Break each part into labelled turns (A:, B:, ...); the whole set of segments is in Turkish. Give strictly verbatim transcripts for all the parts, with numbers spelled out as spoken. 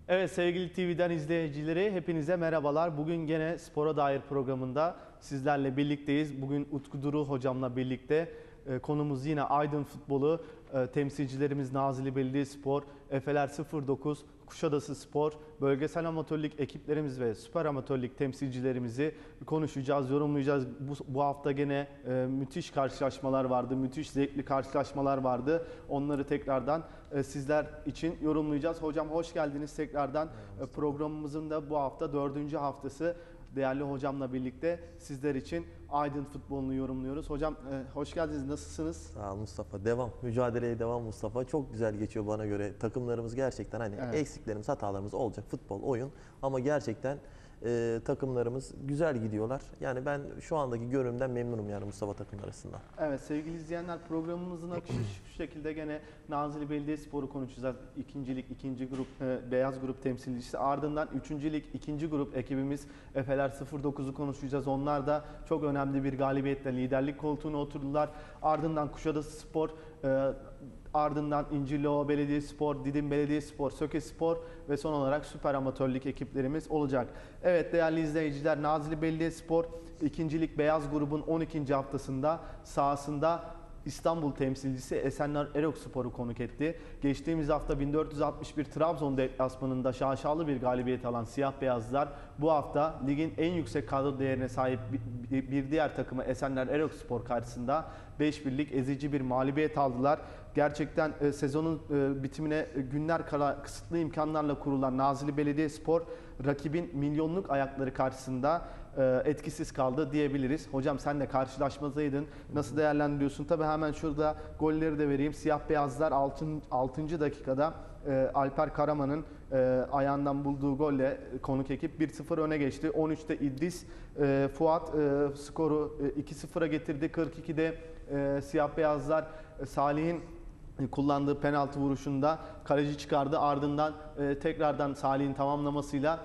A: Evet sevgili T V'den izleyicileri hepinize merhabalar. Bugün gene Spora Dair programında sizlerle birlikteyiz. Bugün Utku Duru hocamla birlikte e, konumuz yine Aydın Futbolu. E, temsilcilerimiz Nazilli Belediyespor, Efeler sıfır dokuz, Kuşadası Spor, bölgesel amatörlük ekiplerimiz ve süper amatörlük temsilcilerimizi konuşacağız, yorumlayacağız. Bu, bu hafta gene e, müthiş karşılaşmalar vardı, müthiş zevkli karşılaşmalar vardı. Onları tekrardan e, sizler için yorumlayacağız. Hocam hoş geldiniz tekrardan. E, programımızın da bu hafta dördüncü haftası. Değerli hocamla birlikte sizler için Aydın futbolunu yorumluyoruz. Hocam e, hoş geldiniz. Nasılsınız?
B: Sağ ol Mustafa. Devam. Mücadeleye devam Mustafa. Çok güzel geçiyor bana göre. Takımlarımız gerçekten hani
A: Evet.
B: eksiklerimiz, hatalarımız olacak. Futbol, oyun. Ama gerçekten e, takımlarımız güzel gidiyorlar. Yani ben şu andaki görünümden memnunum yani Mustafa takım arasında.
A: Evet sevgili izleyenler, programımızın akışı şu şekilde gene Nazilli Belediyespor'u konuşacağız. İkincilik, ikinci grup, e, beyaz grup temsilcisi. Ardından üçüncülük, ikinci grup ekibimiz Efeler sıfır dokuz'u konuşacağız. Onlar da çok önemli bir galibiyetle liderlik koltuğuna oturdular. Ardından Kuşadası Spor, e, ardından İncirliova Belediyespor, Didim Belediyespor, Sökespor ve son olarak süper amatörlük ekiplerimiz olacak. Evet değerli izleyiciler, Nazilli Belediyespor ikincilik beyaz grubun on ikinci haftasında sahasında İstanbul temsilcisi Esenler Erokspor'u konuk etti. Geçtiğimiz hafta bin dört yüz altmış bir Trabzon deplasmanında şaşalı bir galibiyet alan siyah beyazlar bu hafta ligin en yüksek kadro değerine sahip bir diğer takımı Esenler Erokspor karşısında beş birlik ezici bir mağlubiyet aldılar. Gerçekten e, sezonun e, bitimine günler kala kısıtlı imkanlarla kurulan Nazilli Belediyespor rakibin milyonluk ayakları karşısında e, etkisiz kaldı diyebiliriz. Hocam sen de karşılaşmadaydın. Nasıl değerlendiriyorsun? Tabii hemen şurada golleri de vereyim. Siyah beyazlar altıncı dakikada e, Alper Karaman'ın e, ayağından bulduğu golle konuk ekip bir sıfır öne geçti. on üçte İdris e, Fuat e, skoru e, iki sıfıra getirdi. kırk ikide e, siyah beyazlar e, Salih'in kullandığı penaltı vuruşunda kaleci çıkardı. Ardından e, tekrardan Salih'in tamamlamasıyla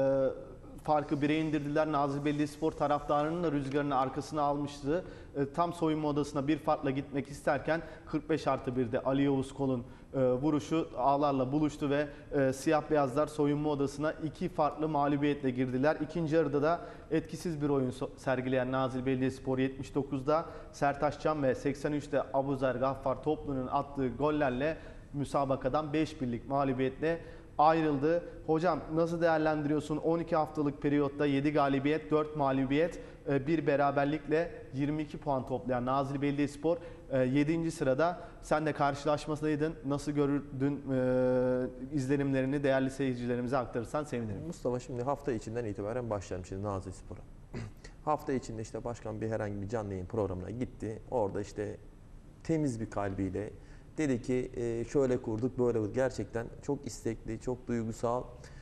A: e, farkı bire indirdiler. Nazilli Belediyespor taraftarının da rüzgarını arkasına almıştı. E, tam soyunma odasına bir farkla gitmek isterken kırk beş artı birde Ali Yavuz Kol'un e, vuruşu ağlarla buluştu ve e, siyah beyazlar soyunma odasına iki farklı mağlubiyetle girdiler. İkinci yarıda da etkisiz bir oyun sergileyen Nazilli Belediyespor yetmiş dokuzda Sertaç Can ve seksen üçte Abuzer Gaffar Toplu'nun attığı gollerle müsabakadan beş birlik mağlubiyetle ayrıldı. Hocam nasıl değerlendiriyorsun? on iki haftalık periyotta yedi galibiyet, dört mağlubiyet, bir beraberlikle yirmi iki puan toplayan Nazilli Belediyespor yedinci sırada. Sen de karşılaşmasaydın nasıl görürdün, izlenimlerini değerli seyircilerimize aktarırsan sevinirim.
B: Mustafa şimdi hafta içinden itibaren başlayalım şimdi Nazilli Spor'a. Hafta içinde işte başkan bir herhangi bir canlı yayın programına gitti. Orada işte temiz bir kalbiyle dedi ki şöyle kurduk, böyle kurduk. Gerçekten çok istekli, çok duygusal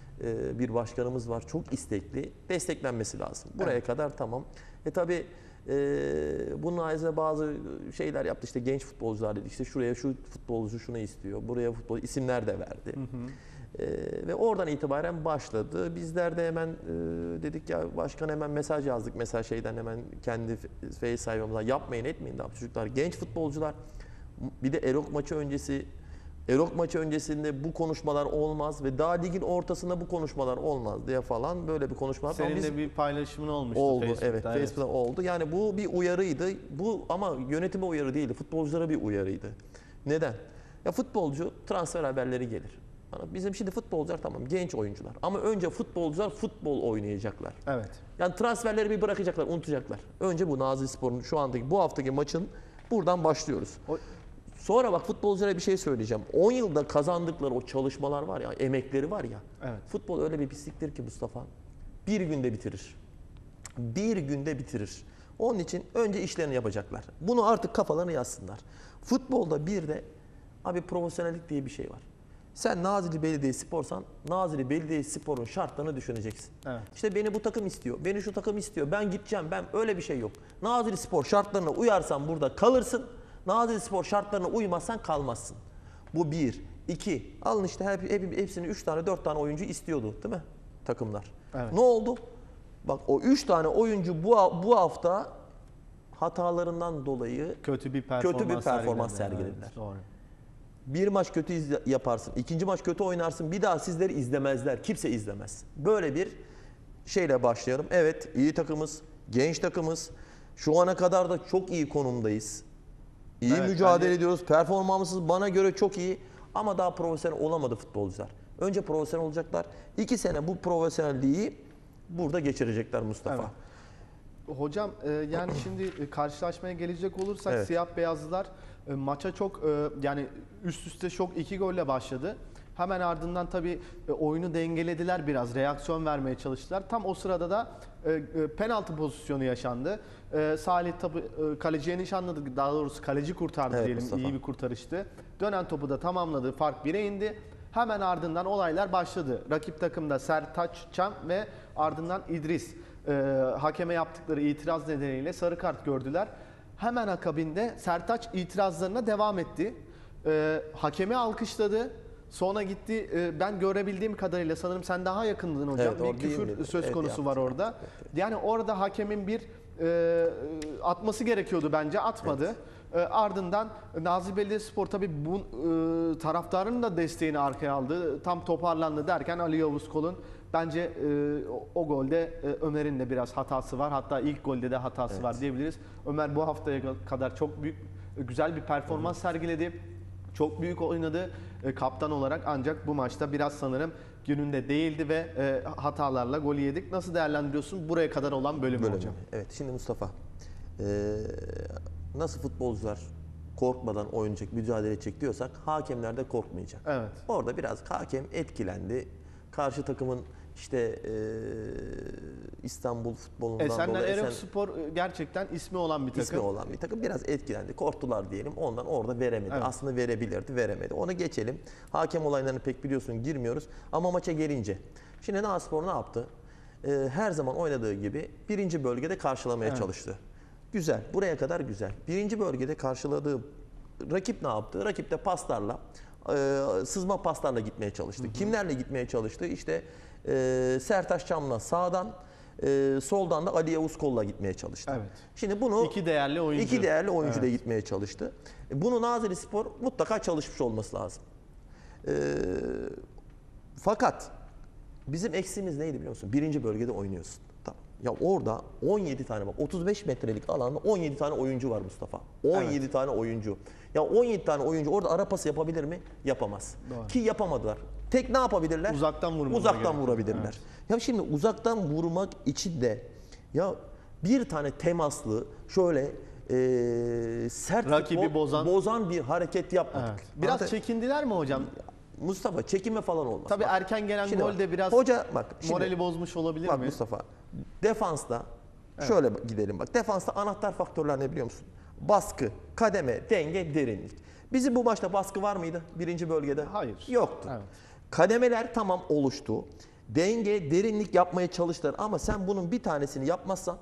B: bir başkanımız var. Çok istekli. Desteklenmesi lazım. Buraya evet. kadar tamam. E tabi bunun ayrıca bazı şeyler yaptı. İşte genç futbolcular dedi. İşte şuraya şu futbolcu şunu istiyor. Buraya futbol isimler de verdi. Hı hı. Ee, ve oradan itibaren başladı. Bizler de hemen e, dedik ya başkan hemen mesaj yazdık. Mesela şeyden hemen kendi face sayfamızdan yapmayın etmeyin daha çocuklar. Genç futbolcular. Bir de Erok maçı öncesi, Erok maçı öncesinde bu konuşmalar olmaz ve daha ligin ortasında bu konuşmalar olmaz diye falan böyle bir konuşmalar.
A: Senin de bir paylaşımın olmuştu
B: oldu,
A: Facebook'ta.
B: Evet, evet, Facebook'ta oldu. Yani bu bir uyarıydı. Bu ama yönetime uyarı değildi. Futbolculara bir uyarıydı. Neden? Ya futbolcu transfer haberleri gelir. Bizim şimdi futbolcular tamam genç oyuncular ama önce futbolcular futbol oynayacaklar.
A: Evet.
B: Yani transferleri bir bırakacaklar, unutacaklar. Önce bu Nazilli Spor'un şu andaki bu haftaki maçın buradan başlıyoruz. O Sonra bak futbolculara bir şey söyleyeceğim. on yılda kazandıkları o çalışmalar var ya, emekleri var ya.
A: Evet.
B: Futbol öyle bir pisliktir ki Mustafa. Bir günde bitirir. Bir günde bitirir. Onun için önce işlerini yapacaklar. Bunu artık kafalarına yazsınlar. Futbolda bir de abi profesyonellik diye bir şey var. Sen Nazilli Belediyespor'san Nazilli Belediyespor'un şartlarını düşüneceksin.
A: Evet.
B: İşte beni bu takım istiyor, beni şu takım istiyor, ben gideceğim, ben öyle bir şey yok. Nazilli Spor şartlarına uyarsan burada kalırsın. Nazilli Spor şartlarına uymazsan kalmazsın. Bu bir. İki. Alın işte hep, hep, hepsini üç tane dört tane oyuncu istiyordu değil mi takımlar?
A: Evet.
B: Ne oldu? Bak o üç tane oyuncu bu, bu hafta hatalarından dolayı
A: kötü bir performans,
B: kötü bir performans sergilediler.
A: Evet, doğru.
B: Bir maç kötü izle- yaparsın, ikinci maç kötü oynarsın, bir daha sizleri izlemezler. Kimse izlemez. Böyle bir şeyle başlayalım. Evet, iyi takımız, genç takımız. Şu ana kadar da çok iyi konumdayız. İyi
A: Evet,
B: mücadele
A: bence-
B: ediyoruz. Performansımız bana göre çok iyi. Ama daha profesyonel olamadı futbolcular. Önce profesyonel olacaklar. İki sene bu profesyonelliği burada geçirecekler Mustafa.
A: Evet. Hocam e, yani şimdi e, karşılaşmaya gelecek olursak
B: Evet.
A: siyah beyazlılar e, maça çok e, yani üst üste şok iki golle başladı. Hemen ardından tabii e, oyunu dengelediler biraz, reaksiyon vermeye çalıştılar. Tam o sırada da e, e, penaltı pozisyonu yaşandı. E, Salih tabi e, kaleciye nişanladı, daha doğrusu kaleci kurtardı
B: Evet,
A: diyelim,
B: Mustafa.
A: iyi bir kurtarıştı. Dönen topu da tamamladı, fark bire indi. Hemen ardından olaylar başladı. Rakip takımda Sertaç Çam ve ardından İdris e, hakeme yaptıkları itiraz nedeniyle sarı kart gördüler. Hemen akabinde Sertaç itirazlarına devam etti. E, hakemi alkışladı. Sonra gitti, e, ben görebildiğim kadarıyla sanırım sen daha yakındın hocam.
B: Evet,
A: bir
B: orada
A: küfür
B: değil mi?
A: söz
B: Evet,
A: konusu
B: yaptı,
A: var
B: yaptı,
A: orada.
B: yaptı, evet.
A: Yani orada hakemin bir e, atması gerekiyordu bence, atmadı. E, ardından Nazilli Belediyespor tabii bu e, taraftarın da desteğini arkaya aldı. Tam toparlandı derken Ali Yavuz Kol'un bence e, o, o golde e, Ömer'in de biraz hatası var. Hatta ilk golde de hatası
B: Evet.
A: var diyebiliriz. Ömer bu haftaya kadar çok büyük, güzel bir performans sergiledi. Çok büyük oynadı e, kaptan olarak, ancak bu maçta biraz sanırım gününde değildi ve e, hatalarla golü yedik. Nasıl değerlendiriyorsun buraya kadar olan bölümü
B: Bölümü.
A: hocam?
B: Evet, şimdi Mustafa, eee, nasıl futbolcular korkmadan oynayacak, mücadele edecek diyorsak hakemler de korkmayacak.
A: Evet.
B: Orada biraz hakem etkilendi. Karşı takımın işte eee, İstanbul futbolundan
A: Esenler
B: dolayı
A: Erokspor e, gerçekten ismi olan bir takım.
B: ismi olan bir takım biraz etkilendi. Korktular diyelim. Ondan orada veremedi.
A: Evet.
B: Aslında verebilirdi, veremedi. Onu geçelim. Hakem olaylarını pek biliyorsun girmiyoruz. Ama maça gelince. Şimdi Nazillispor ne yaptı? Ee, her zaman oynadığı gibi birinci bölgede karşılamaya
A: Evet.
B: çalıştı. Güzel. Buraya kadar güzel. Birinci bölgede karşıladığı rakip ne yaptı? Rakip de paslarla, e, sızma paslarla gitmeye çalıştı. Hı hı. Kimlerle gitmeye çalıştı? İşte e, Sertaç Çam'la sağdan, e, soldan da Ali Yavuz Kol'la gitmeye çalıştı.
A: Evet.
B: Şimdi bunu
A: İki değerli oyuncu.
B: iki değerli oyuncu da
A: Evet.
B: gitmeye çalıştı. E, Bunu Nazillispor mutlaka çalışmış olması lazım. E, fakat bizim eksiğimiz neydi biliyor musun? Birinci bölgede oynuyorsun. Tamam. Ya orada on yedi tane bak otuz beş metrelik alanda on yedi tane oyuncu var Mustafa. on yedi
A: Evet.
B: tane oyuncu. Ya on yedi tane oyuncu orada ara pası yapabilir mi? Yapamaz.
A: Doğru.
B: Ki yapamadılar. Tek ne yapabilirler?
A: Uzaktan vurmaları
B: Uzaktan
A: gerekiyor.
B: vurabilirler.
A: Evet.
B: Ya şimdi uzaktan vurmak için de ya bir tane temaslı şöyle e, sert
A: Rakibi
B: futbol,
A: bozan-
B: bozan bir hareket yapmadık.
A: Evet. Biraz
B: Anladın?
A: çekindiler mi hocam?
B: Mustafa çekinme falan olmaz.
A: Tabii
B: Bak,
A: erken gelen
B: şimdi
A: gol
B: bak,
A: de biraz
B: hoca bak şimdi,
A: morali bozmuş olabilir
B: bak
A: mi?
B: Mustafa defansta şöyle gidelim bak. Defansta anahtar faktörler ne biliyor musun? Baskı, kademe, denge, derinlik. Bizim bu maçta baskı var mıydı birinci bölgede?
A: Hayır.
B: Yoktu.
A: Evet.
B: Kademeler tamam oluştu. Denge, derinlik yapmaya çalıştılar ama sen bunun bir tanesini yapmazsan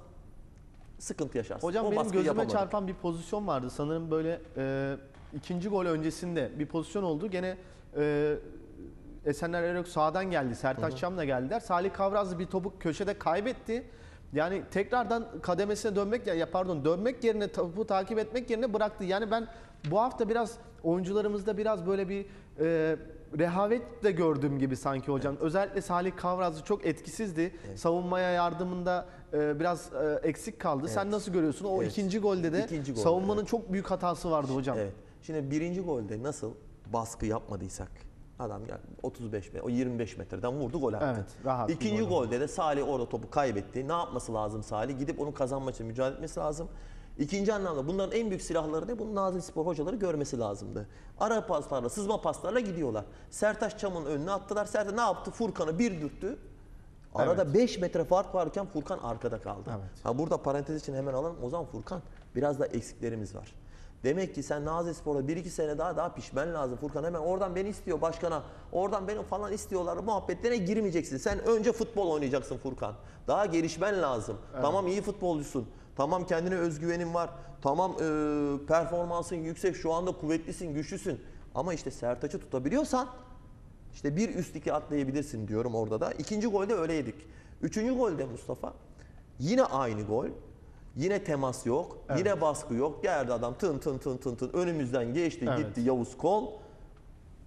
B: sıkıntı yaşarsın.
A: Hocam
B: O
A: benim
B: baskıyı
A: gözüme
B: yapamadık.
A: çarpan bir pozisyon vardı. Sanırım böyle e, ikinci gol öncesinde bir pozisyon oldu. Gene e, Esenler Erok sağdan geldi. Sertaç Çam'la geldiler. Salih Kavrazlı bir topu köşede kaybetti. Yani tekrardan kademesine dönmek ya pardon dönmek yerine topu takip etmek yerine bıraktı. Yani ben bu hafta biraz oyuncularımızda biraz böyle bir e, rehavet de gördüğüm gibi sanki hocam. Özellikle Salih Kavrazlı çok etkisizdi. Savunmaya yardımında e, biraz e, eksik kaldı. Sen nasıl görüyorsun? O
B: Evet.
A: ikinci golde de
B: İkinci golde,
A: savunmanın
B: evet.
A: çok büyük hatası vardı hocam.
B: Evet. Şimdi birinci golde nasıl baskı yapmadıysak adam geldi otuz beş metre, o yirmi beş metreden vurdu gol attı.
A: Evet, rahat bir
B: İkinci
A: gol
B: golde de Salih orada topu kaybetti. Ne yapması lazım Salih? Gidip onu kazanmak için mücadele etmesi lazım. İkinci anlamda bunların en büyük silahları ne? Bunu Nazillispor hocaları görmesi lazımdı. Ara paslarla, sızma paslarla gidiyorlar. Sertaç Çam'ın önüne attılar. Sertaç ne yaptı? Furkan'ı bir dürttü. Arada beş metre fark varken Furkan arkada kaldı.
A: Evet.
B: Ha burada parantez için hemen alalım. O zaman Furkan biraz da eksiklerimiz var. Demek ki sen Nazillispor'da bir iki sene daha daha pişmen lazım Furkan. Hemen oradan beni istiyor başkana. Oradan beni falan istiyorlar. Muhabbetlerine girmeyeceksin. Sen önce futbol oynayacaksın Furkan. Daha gelişmen lazım. Evet. Tamam iyi futbolcusun. Tamam kendine özgüvenin var. Tamam e, performansın yüksek. Şu anda kuvvetlisin, güçlüsün. Ama işte Sertaç'ı tutabiliyorsan işte bir üst iki atlayabilirsin diyorum orada da. İkinci golde öyle yedik. Üçüncü golde Mustafa yine aynı gol. Yine temas yok.
A: Evet.
B: Yine baskı yok. Geldi adam tın tın tın tın tın önümüzden geçti
A: Evet.
B: gitti Yavuz Kol.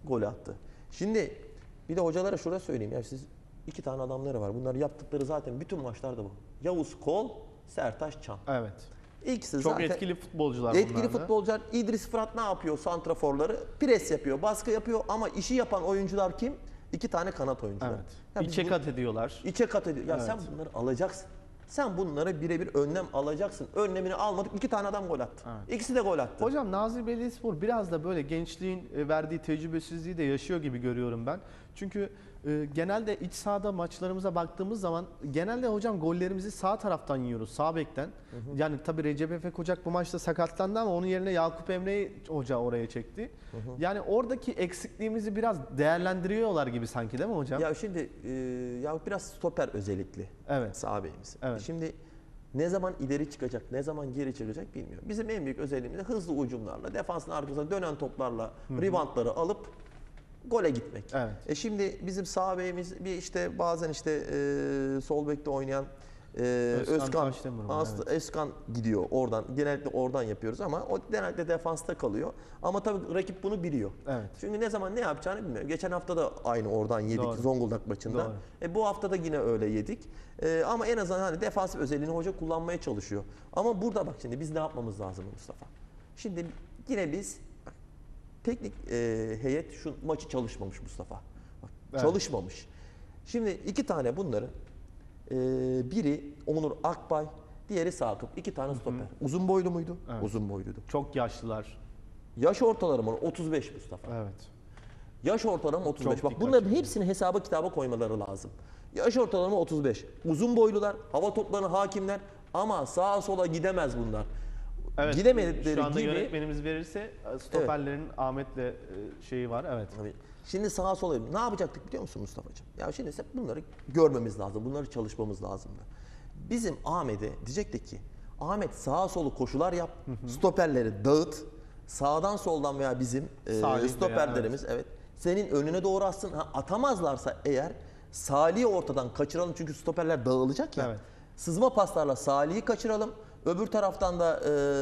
B: golü attı. Şimdi bir de hocalara şurada söyleyeyim. Ya siz iki tane adamları var. Bunları yaptıkları zaten bütün maçlarda bu. Yavuz Kol, Sertaç Çam.
A: Evet.
B: İkisi
A: Çok
B: zaten
A: etkili futbolcular
B: etkili
A: bunlar da.
B: futbolcular. İdris Fırat ne yapıyor santraforları? Pres yapıyor, baskı yapıyor ama işi yapan oyuncular kim? İki tane kanat oyuncular.
A: Evet.
B: Ya biz
A: İçe
B: bu-
A: kat ediyorlar.
B: İçe kat ediyor. Ya
A: Evet.
B: sen bunları alacaksın. Sen bunlara birebir önlem alacaksın. Önlemini almadık. İki tane adam gol attı.
A: Evet.
B: İkisi de gol attı.
A: Hocam Nazilli Belediyespor biraz da böyle gençliğin e, verdiği tecrübesizliği de yaşıyor gibi görüyorum ben. Çünkü e, genelde iç sahada maçlarımıza baktığımız zaman genelde hocam gollerimizi sağ taraftan yiyoruz, sağ bekten. Yani tabii Recep Efe Kocak bu maçta sakatlandı ama onun yerine Yakup Emre'yi hoca oraya çekti. Yani oradaki eksikliğimizi biraz değerlendiriyorlar gibi sanki değil mi hocam?
B: Ya şimdi e, ya biraz stoper özellikli.
A: Evet.
B: Sağ beyimiz.
A: Evet.
B: Şimdi ne zaman ileri çıkacak, ne zaman geri çıkacak bilmiyorum. Bizim en büyük özelliğimiz de hızlı ucumlarla, defansın arkasına dönen toplarla, reboundları alıp gole gitmek.
A: Evet.
B: E şimdi bizim sağ beyimiz bir işte bazen işte e, sol bekte oynayan e,
A: Özkan
B: Özkan
A: Taşdemir var,
B: Aslı
A: evet.
B: Özkan gidiyor oradan. Genellikle oradan yapıyoruz ama o genellikle defansta kalıyor. Ama tabii rakip bunu biliyor.
A: Evet.
B: Çünkü ne zaman ne yapacağını bilmiyorum. Geçen hafta da aynı oradan yedik
A: Doğru.
B: Zonguldak maçında.
A: Doğru.
B: E, bu hafta da yine öyle yedik. E, ama en azından hani defansif özelliğini hoca kullanmaya çalışıyor. Ama burada bak şimdi biz ne yapmamız lazım Mustafa? Şimdi yine biz bak, teknik e, heyet şu maçı çalışmamış Mustafa. Bak,
A: Evet.
B: Çalışmamış. Şimdi iki tane bunların e, biri Onur Akbay, diğeri Sakıp. İki tane stoper. Uzun boylu muydu?
A: Evet.
B: Uzun boyluydu.
A: Çok yaşlılar.
B: Yaş ortalaması otuz beş Mustafa.
A: Evet.
B: Yaş ortalama otuz beş.
A: Çok
B: Bak
A: dikkat
B: bunların
A: çekici.
B: hepsini hesaba kitaba koymaları lazım. Yaş ortalama otuz beş. Uzun boylular, hava toplarına hakimler ama sağa sola gidemez bunlar.
A: Evet.
B: Gidemedikleri
A: Şu anda
B: gibi
A: yönetmenimiz verirse stoperlerin Ahmet'le e, şeyi var. Evet.
B: Tabii. Şimdi sağa sola ne yapacaktık biliyor musun Mustafa'cığım? Ya şimdi hep bunları görmemiz lazım. Bunları çalışmamız lazımdı. Bizim Ahmet'e diyecektik ki Ahmet sağa solu koşular yap. Stoperleri dağıt. Sağdan soldan veya bizim e,
A: Salih veya,
B: stoperlerimiz evet. senin önüne doğru atsın. Ha, atamazlarsa eğer Salih'i ortadan kaçıralım çünkü stoperler dağılacak ya.
A: Evet.
B: Sızma paslarla Salih'i kaçıralım. Öbür taraftan da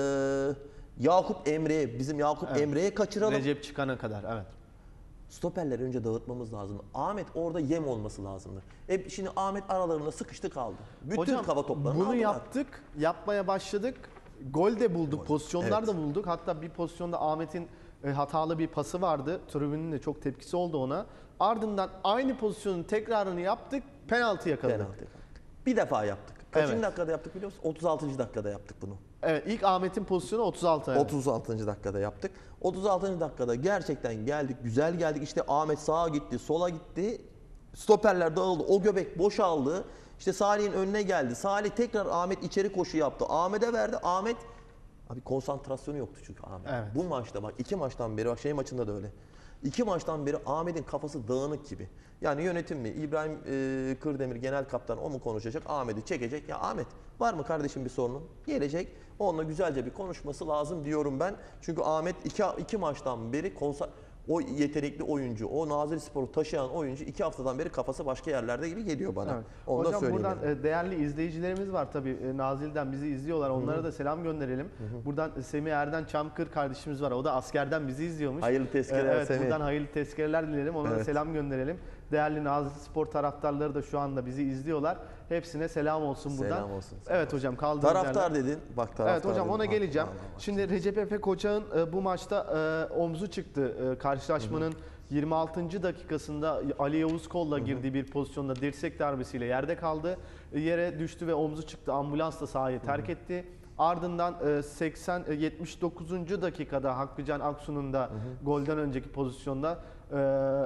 B: e, Yakup Emre'ye, bizim Yakup
A: Evet.
B: Emre'ye kaçıralım.
A: Recep çıkana kadar. Evet.
B: Stoperleri önce dağıtmamız lazım. Ahmet orada yem olması lazımdı. E şimdi Ahmet aralarında sıkıştı kaldı. Bütün
A: Hocam
B: hava toplarını
A: bunu
B: aldılar.
A: yaptık, yapmaya başladık. Gol de bulduk, pozisyonlar
B: Evet.
A: da bulduk. Hatta bir pozisyonda Ahmet'in e, hatalı bir pası vardı. Tribünün de çok tepkisi oldu ona. Ardından aynı pozisyonun tekrarını yaptık, penaltı yakaladık.
B: Penaltı yakaladık. Bir defa yaptık. Kaçıncı
A: Evet.
B: dakikada yaptık biliyor musun? otuz altıncı dakikada yaptık bunu.
A: Evet, ilk Ahmet'in pozisyonu otuz altı. Evet.
B: otuz altıncı dakikada yaptık. otuz altıncı dakikada gerçekten geldik, güzel geldik. İşte Ahmet sağa gitti, sola gitti. Stoperler dağıldı. O göbek boşaldı. İşte Salih'in önüne geldi. Salih tekrar Ahmet içeri koşu yaptı. Ahmet'e verdi. Ahmet abi konsantrasyonu yoktu çünkü Ahmet.
A: Evet.
B: Bu maçta bak iki maçtan beri bak şey maçında da öyle. İki maçtan beri Ahmet'in kafası dağınık gibi. Yani yönetim mi? İbrahim e, Kırdemir genel kaptan o mu konuşacak? Ahmet'i çekecek. Ya Ahmet var mı kardeşim bir sorunun? Gelecek. Onunla güzelce bir konuşması lazım diyorum ben. Çünkü Ahmet iki, iki maçtan beri konsa o yetenekli oyuncu, o Nazillispor'u taşıyan oyuncu iki haftadan beri kafası başka yerlerde gibi geliyor bana.
A: Evet.
B: Onu da
A: Hocam
B: söyleyeyim.
A: buradan
B: yani.
A: e, değerli izleyicilerimiz var tabii e, Nazilli'den bizi izliyorlar. Onlara da selam gönderelim. Buradan e, Semih Erden Çamkır kardeşimiz var. O da askerden bizi izliyormuş.
B: Hayırlı tezkereler
A: E, Evet,
B: Semih.
A: buradan hayırlı tezkereler dilerim. Ona da
B: Evet.
A: selam gönderelim. Değerli Nazilli Spor taraftarları da şu anda bizi izliyorlar. Hepsine selam olsun buradan.
B: Selam olsun, selam
A: Evet hocam kaldığımız
B: Taraftar
A: yerden-
B: dedin. Bak taraftar
A: Evet hocam
B: dedin.
A: ona
B: Bak,
A: geleceğim.
B: bak, bak.
A: Şimdi Recep Efe Koçak'ın e, bu maçta e, omzu çıktı. E, karşılaşmanın yirmi altıncı dakikasında Ali Yavuz Kol'la girdiği bir pozisyonda dirsek darbesiyle yerde kaldı. E, yere düştü ve omzu çıktı. Ambulans da sahayı terk etti. Ardından e, seksen e, yetmiş dokuzuncu dakikada Hakkıcan Aksu'nun da golden önceki pozisyonda e,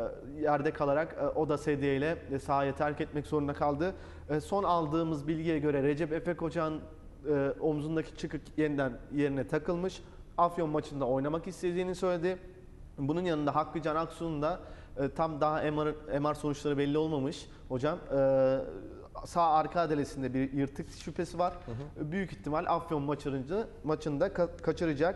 A: yerde kalarak e, o da sedye ile e, sahayı terk etmek zorunda kaldı. E, son aldığımız bilgiye göre Recep Efe Koçak'ın e, omzundaki çıkık yeniden yerine takılmış. Afyon maçında oynamak istediğini söyledi. Bunun yanında Hakkıcan Aksu'nun da e, tam daha M R, M R sonuçları belli olmamış hocam. E, sağ arka adalesinde bir yırtık şüphesi var. Hı hı. Büyük ihtimal Afyon maçında, maçında ka- kaçıracak.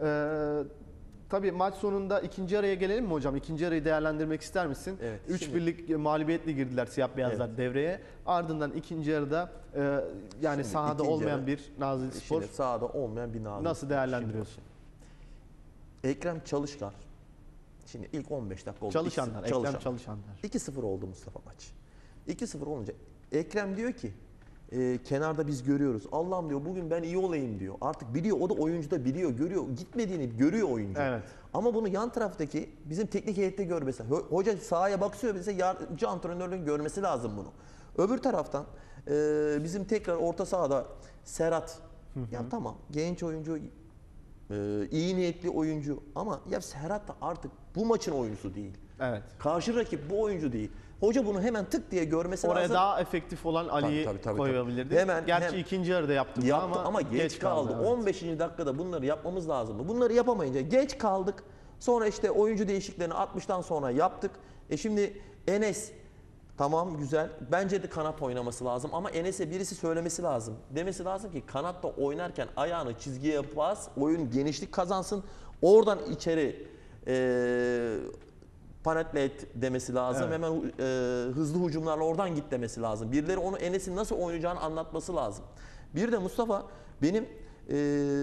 A: E, tabii maç sonunda ikinci araya gelelim mi hocam? İkinci arayı değerlendirmek ister misin?
B: Evet,
A: üç
B: şimdi-
A: birlik mağlubiyetle girdiler siyah beyazlar
B: Evet.
A: devreye. Ardından ikinci yarıda e, yani
B: Şimdi
A: sahada
B: ikinci
A: olmayan
B: yarı-
A: bir Nazilli Spor
B: Şimdi sahada olmayan bir Nazilli.
A: nasıl değerlendiriyorsun?
B: Ekrem Çalışkan Şimdi ilk on beş dakika oldu.
A: Çalışanlar,
B: İki-
A: Ekrem çalışanlar.
B: iki sıfır oldu Mustafa maç. iki sıfır olunca Ekrem diyor ki e, kenarda biz görüyoruz. Allah'ım diyor bugün ben iyi olayım diyor. Artık biliyor, o da oyuncu da biliyor, görüyor. Gitmediğini görüyor oyuncu.
A: Evet.
B: Ama bunu yan taraftaki bizim teknik heyette görmesi. Ho- Hoca sahaya bakıyor, bize yardımcı antrenörün görmesi lazım bunu. Öbür taraftan e, bizim tekrar orta sahada Serhat. Hı hı. Ya tamam, genç oyuncu, e, iyi niyetli oyuncu ama ya Serhat da artık bu maçın oyuncusu değil.
A: Evet.
B: Karşı rakip bu oyuncu değil. Hoca bunu hemen tık diye görmesi
A: Oraya
B: lazım.
A: daha efektif olan Ali'yi
B: Tabii, tabii, tabii,
A: koyabilirdi.
B: Hemen-
A: Gerçi
B: hem-
A: ikinci yarıda yaptı bunu
B: Yaptı
A: ama,
B: ama, geç, kaldı.
A: evet.
B: on beşinci dakikada bunları yapmamız lazımdı. Bunları yapamayınca geç kaldık. Sonra işte oyuncu değişikliklerini altmıştan sonra yaptık. E şimdi Enes tamam güzel. Bence de kanat oynaması lazım ama Enes'e birisi söylemesi lazım. Demesi lazım ki kanatta oynarken ayağını çizgiye bas, oyun genişlik kazansın. Oradan içeri e, panetle et demesi lazım.
A: Evet.
B: Hemen e, hızlı hücumlarla oradan git demesi lazım. Birileri onu Enes'in nasıl oynayacağını anlatması lazım. Bir de Mustafa benim e,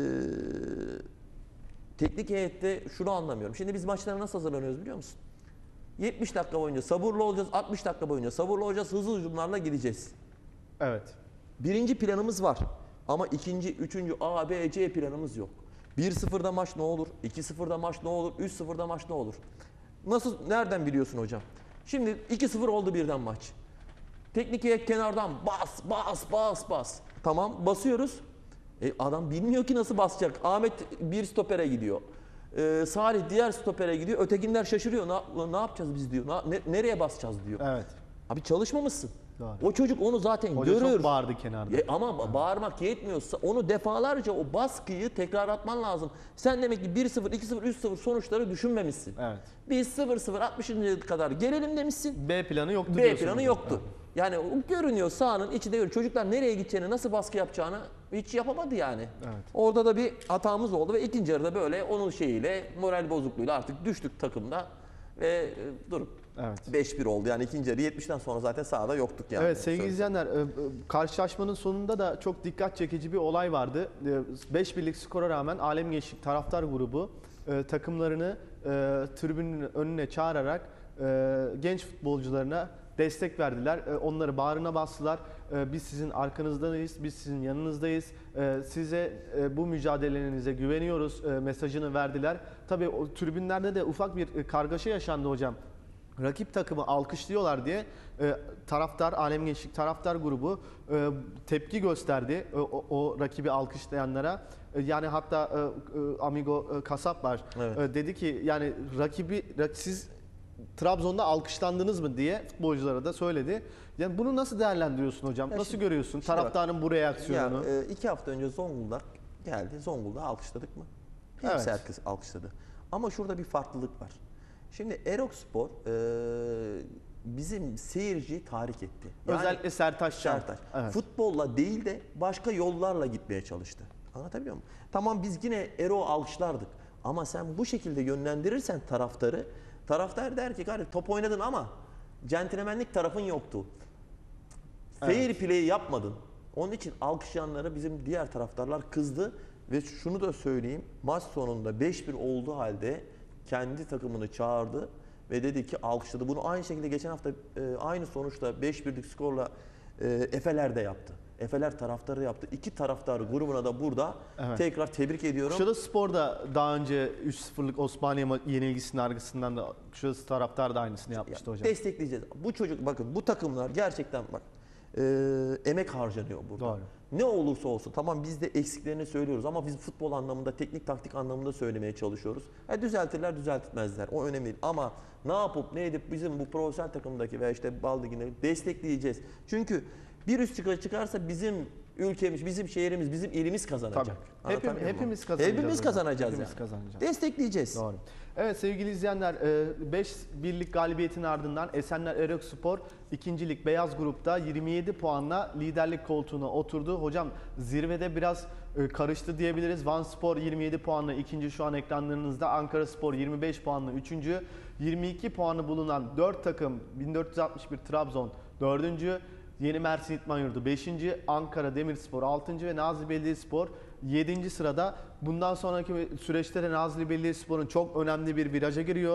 B: teknik heyette şunu anlamıyorum. Şimdi biz maçlara nasıl hazırlanıyoruz biliyor musun? yetmiş dakika boyunca sabırlı olacağız, altmış dakika boyunca sabırlı olacağız, hızlı hücumlarla gideceğiz.
A: Evet.
B: Birinci planımız var ama ikinci, üçüncü A, B, C planımız yok. bir sıfırda maç ne olur, iki sıfırda maç ne olur, üç sıfırda maç ne olur? Nasıl, nereden biliyorsun hocam? Şimdi iki sıfır oldu birden maç. Teknik heyet kenardan bas, bas, bas, bas. Tamam, basıyoruz. E, adam bilmiyor ki nasıl basacak. Ahmet bir stopere gidiyor. Ee, Salih diğer stopere gidiyor. Ötekiler şaşırıyor. Ne, ne yapacağız biz diyor. Ne, nereye basacağız diyor.
A: Evet.
B: Abi çalışmamışsın.
A: Doğru.
B: O çocuk onu zaten
A: Hoca
B: görür.
A: çok bağırdı kenarda.
B: E, ama ba- bağırmak yetmiyorsa onu defalarca o baskıyı tekrar atman lazım. Sen demek ki bir sıfır, iki sıfır, üç sıfır sonuçları düşünmemişsin.
A: Evet.
B: Biz sıfır sıfır altmışıncı kadar gelelim demişsin.
A: B planı yoktu
B: B
A: diyorsunuz.
B: planı yoktu. Yani o görünüyor, sahanın içinde görüyor. Çocuklar nereye gideceğini, nasıl baskı yapacağını hiç yapamadı yani.
A: Evet.
B: Orada da bir hatamız oldu ve ikinci yarıda böyle onun şeyiyle, moral bozukluğuyla artık düştük takımda ve e, durum
A: Evet.
B: beş bir oldu. Yani ikinci yarı yetmişten sonra zaten sahada yoktuk yani.
A: Evet sevgili
B: Söyle.
A: izleyenler, e, e, karşılaşmanın sonunda da çok dikkat çekici bir olay vardı. beş birlik skora rağmen Alem Gençlik taraftar grubu e, takımlarını e, tribünün önüne çağırarak e, genç futbolcularına destek verdiler. E, onları bağrına bastılar. E, biz sizin arkanızdayız, biz sizin yanınızdayız. E, size e, bu mücadelenize güveniyoruz e, mesajını verdiler. Tabii o tribünlerde de ufak bir e, kargaşa yaşandı hocam. Rakip takımı alkışlıyorlar diye e, taraftar, Alem Gençlik taraftar grubu e, tepki gösterdi e, o, o rakibi alkışlayanlara. E, yani hatta e, e, Amigo e, Kasap var.
B: Evet.
A: E, dedi ki yani rakibi rak- siz Trabzon'da alkışlandınız mı diye futbolculara da söyledi. Yani bunu nasıl değerlendiriyorsun hocam?
B: Ya
A: nasıl
B: şimdi-
A: görüyorsun
B: şimdi
A: taraftarın bu reaksiyonunu?
B: Ya, e, iki hafta önce Zonguldak geldi. Zonguldak'ı alkışladık mı? Hepsi
A: Evet.
B: herkes alkışladı. Ama şurada bir farklılık var. Şimdi Erokspor e, bizim seyirciyi tahrik etti. Yani
A: Özellikle Sertaç Can.
B: Sertaç.
A: Evet.
B: Futbolla değil de başka yollarla gitmeye çalıştı. Anlatabiliyor muyum? Tamam biz yine Ero alkışlardık. Ama sen bu şekilde yönlendirirsen taraftarı, taraftar der ki kardeşim top oynadın ama centilmenlik tarafın yoktu. Fair play yapmadın. Onun için alkışlayanlara bizim diğer taraftarlar kızdı. Ve şunu da söyleyeyim. Maç sonunda beş bir olduğu halde kendi takımını çağırdı ve dedi ki alkışladı. Bunu aynı şekilde geçen hafta e, aynı sonuçta beş birlik skorla e, Efeler de yaptı. Efeler taraftarı yaptı. İki taraftar grubuna da burada
A: Evet.
B: tekrar tebrik ediyorum.
A: Kuşadası Spor da daha önce üç sıfırlık Osmaniye ma- yenilgisinin arkasından da Kuşadası taraftar da aynısını yapmıştı
B: Ya,
A: hocam.
B: destekleyeceğiz. Bu çocuk bakın bu takımlar gerçekten bak e, emek harcanıyor burada.
A: Doğru.
B: Ne olursa olsun tamam biz de eksiklerini söylüyoruz ama biz futbol anlamında, teknik taktik anlamında söylemeye çalışıyoruz. Ha, düzeltirler düzeltmezler o önemli değil ama ne yapıp ne edip bizim bu profesyonel takımdaki veya işte Bal Ligi'nde destekleyeceğiz. Çünkü bir üst çıkar çıkarsa bizim ülkemiz, bizim şehrimiz, bizim ilimiz kazanacak.
A: Tabii.
B: Anlatabiliyor
A: Hepim,
B: muyum?
A: hepimiz kazanacağız.
B: Hepimiz
A: hocam.
B: kazanacağız
A: Hepimiz
B: yani.
A: kazanacağız.
B: Destekleyeceğiz.
A: Doğru. Evet sevgili izleyenler, beş birlik galibiyetin ardından Esenler Erokspor ikinci lig beyaz grupta yirmi yedi puanla liderlik koltuğuna oturdu. Hocam zirvede biraz e, karıştı diyebiliriz. Vanspor yirmi yedi puanla ikinci şu an ekranlarınızda. Ankaraspor yirmi beş puanla üçüncü. yirmi iki puanı bulunan dört takım bin dört yüz altmış bir Trabzon dördüncü. Yeni Mersin İtman Yurdu beşinci. Ankara Demirspor altıncı ve Nazilli Belediyespor yedinci sırada. Bundan sonraki süreçte de Nazilli Belediyespor'un çok önemli bir viraja giriyor.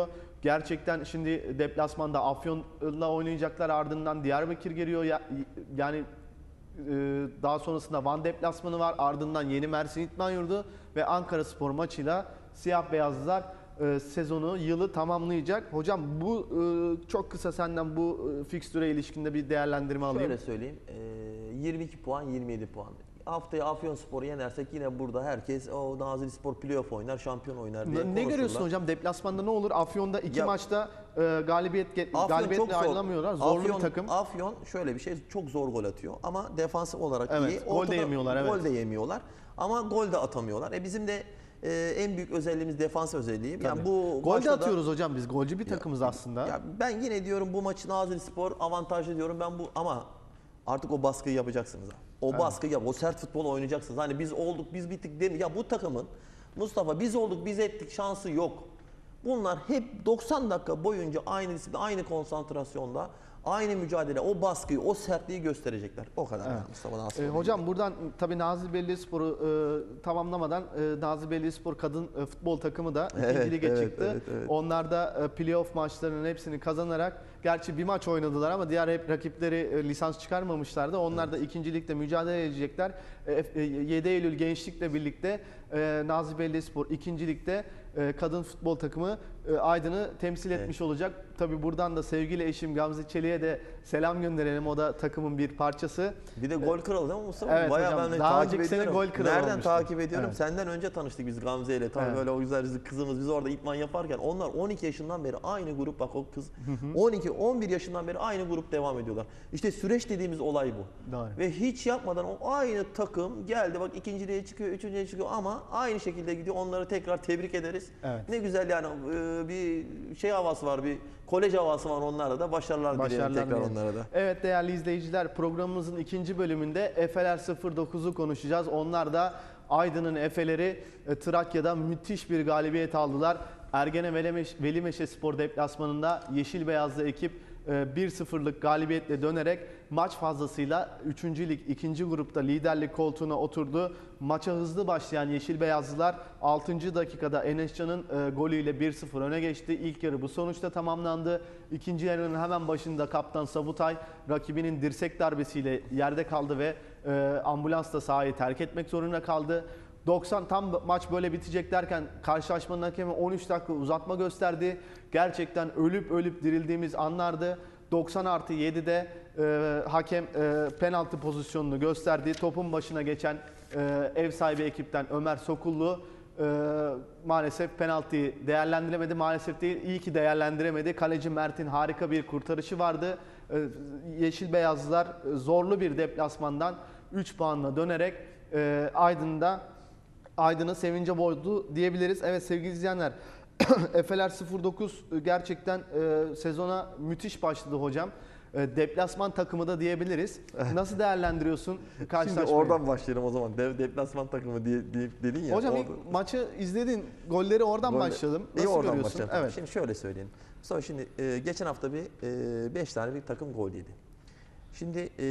A: Gerçekten şimdi deplasmanda Afyon'la oynayacaklar, ardından Diyarbakır geliyor. Ya- Yani e, daha sonrasında Van deplasmanı var, ardından Yeni Mersin İdman Yurdu ve Ankaraspor maçıyla siyah beyazlılar e, sezonu, yılı tamamlayacak. Hocam bu e, çok kısa senden bu e, fikstüre ilişkinde bir değerlendirme alayım.
B: Şöyle söyleyeyim. e, yirmi iki puan, yirmi yedi puan. Haftaya Afyonspor'u yenersek yine burada herkes o Nazillispor playoff oynar, şampiyon oynar diye
A: Ne, ne
B: konuşurlar.
A: görüyorsun hocam deplasmanda ne olur? Afyon'da iki
B: Ya-
A: maçta e, galibiyet ge-
B: Afyon
A: galibiyetle
B: çok zor.
A: ayrılamıyorlar. Zorlu
B: Afyon,
A: bir takım.
B: Afyon şöyle bir şey, çok zor gol atıyor ama defansif olarak
A: Evet,
B: iyi.
A: gol de
B: Ortada
A: yemiyorlar, evet.
B: Gol de yemiyorlar ama gol de atamıyorlar. E bizim de e, en büyük özelliğimiz defans özelliği. Yani
A: Tabii.
B: bu
A: Gol de
B: maçta da-
A: atıyoruz hocam biz. Golcü bir takımız aslında.
B: Ya ben yine diyorum bu maçı Nazillispor avantajlı diyorum ben bu ama artık o baskıyı yapacaksınız. ha. O
A: Evet.
B: baskıyı yap, o sert futbol oynayacaksınız. Hani biz olduk, biz bittik demiyor. Ya bu takımın Mustafa biz olduk, biz ettik şansı yok. Bunlar hep doksan dakika boyunca aynı disiplin, aynı konsantrasyonda, aynı mücadele, o baskıyı, o sertliği gösterecekler. O kadar.
A: Evet.
B: yani Mustafa Nazilli
A: Ee,
B: Spor'un
A: hocam buradan tabii Nazilli Belediyespor'u e, tamamlamadan e, Nazilli Belediyespor kadın e, futbol takımı da ikinci
B: Evet,
A: lige
B: evet,
A: çıktı.
B: evet, evet.
A: Onlar da e, playoff maçlarının hepsini kazanarak, gerçi bir maç oynadılar ama diğer hep rakipleri e, lisans çıkarmamışlardı. Onlar da ikinci ligde mücadele edecekler. E, e, yedi Eylül Gençlik'le birlikte e, Nazilli Belediyespor ikinci ligde e, kadın futbol takımı e, Aydın'ı temsil etmiş olacak. Tabii buradan da sevgili eşim Gamze Çelik'e de selam gönderelim. O da takımın bir parçası.
B: Bir de gol kralı değil mi Mustafa?
A: Evet
B: Bayağı
A: hocam,
B: ben de
A: daha
B: takip
A: önceki sene
B: ediyorum.
A: gol kralı
B: Nereden
A: olmuştu.
B: takip ediyorum?
A: Evet.
B: Senden önce tanıştık biz Gamze ile. Tabii
A: Evet.
B: böyle o güzel bizim kızımız biz orada idman yaparken onlar on iki yaşından beri aynı grup bak o kız on iki on bir yaşından beri aynı grup devam ediyorlar. İşte süreç dediğimiz olay bu.
A: Doğru.
B: Ve hiç yapmadan o aynı takım geldi bak ikinciliğe çıkıyor, üçüncüye çıkıyor ama aynı şekilde gidiyor. Onları tekrar tebrik ederiz.
A: Evet.
B: Ne güzel yani e, bir şey havası var, bir kolej havası var onlarda da. Başarılar, dileyelim
A: Başarılar
B: tekrar
A: dilerim.
B: onlara da.
A: Evet değerli izleyiciler, programımızın ikinci bölümünde Efeler sıfır dokuzu konuşacağız. Onlar da Aydın'ın Efeleri e, Trakya'da müthiş bir galibiyet aldılar. Ergene Velimeş, Velimeşe Spor deplasmanında yeşil beyazlı ekip e, bir sıfırlık galibiyetle dönerek maç fazlasıyla üçüncü lig ikinci grupta liderlik koltuğuna oturdu. Maça hızlı başlayan yeşil beyazlılar altıncı dakikada Enescan'ın e, golüyle bir sıfır öne geçti. İlk yarı bu sonuçta tamamlandı. İkinci yarının hemen başında kaptan Sabutay rakibinin dirsek darbesiyle yerde kaldı ve e, ambulansla sahayı terk etmek zorunda kaldı. doksan tam maç böyle bitecek derken karşılaşmanın hakemi on üç dakika uzatma gösterdi. Gerçekten ölüp ölüp dirildiğimiz anlardı. doksan artı yedide e, hakem e, penaltı pozisyonunu gösterdi. Topun başına geçen e, ev sahibi ekipten Ömer Sokullu e, maalesef penaltıyı değerlendiremedi. Maalesef değil, iyi ki değerlendiremedi. Kaleci Mert'in harika bir kurtarışı vardı. E, Yeşil Beyazlılar e, zorlu bir deplasmandan üç puanla dönerek e, Aydın'da Aydın'ı sevince boğdu diyebiliriz. Evet sevgili izleyenler, Efeler sıfır dokuz gerçekten e, sezona müthiş başladı hocam. E, deplasman takımı da diyebiliriz. Nasıl değerlendiriyorsun
B: Şimdi
A: karşılaşmayı?
B: oradan başlayalım o zaman. Dev deplasman takımı diye, diye dedin ya.
A: Hocam ilk
B: orada-
A: maçı izledin, golleri oradan
B: Golle-
A: başlayalım.
B: İyi
A: Nasıl
B: oradan
A: görüyorsun?
B: başlayalım.
A: Evet.
B: Şimdi şöyle söyleyeyim. Sonra şimdi e, geçen hafta bir beş tane bir takım gol yedi. Şimdi e,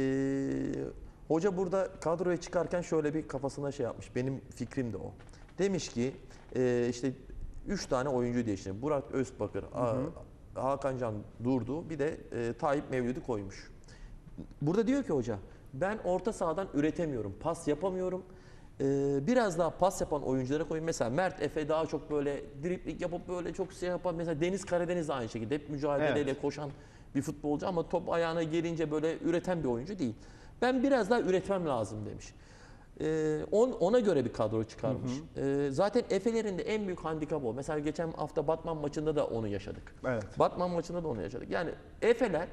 B: hoca burada kadroya çıkarken şöyle bir kafasına şey yapmış. Benim fikrim de o. Demiş ki e, işte üç tane oyuncu değiştirdi. Burak Özbakır, A- Hakan Can Durdu, bir de e, Tayyip Mevlüt'ü koymuş. Burada diyor ki hoca ben orta sahadan üretemiyorum, pas yapamıyorum. Ee, biraz daha pas yapan oyunculara koyun. Mesela Mert Efe daha çok böyle dripling yapıp böyle çok şey yapan. Mesela Deniz Karadeniz de aynı şekilde hep mücadeleyle
A: Evet.
B: koşan bir futbolcu ama top ayağına gelince böyle üreten bir oyuncu değil. Ben biraz daha üretmem lazım demiş. Ee, on, ona göre bir kadro çıkarmış. Ee, zaten Efe'lerin de en büyük handikapı o. Mesela geçen hafta Batman maçında da onu yaşadık.
A: Evet.
B: Batman maçında da onu yaşadık. Yani Efe'ler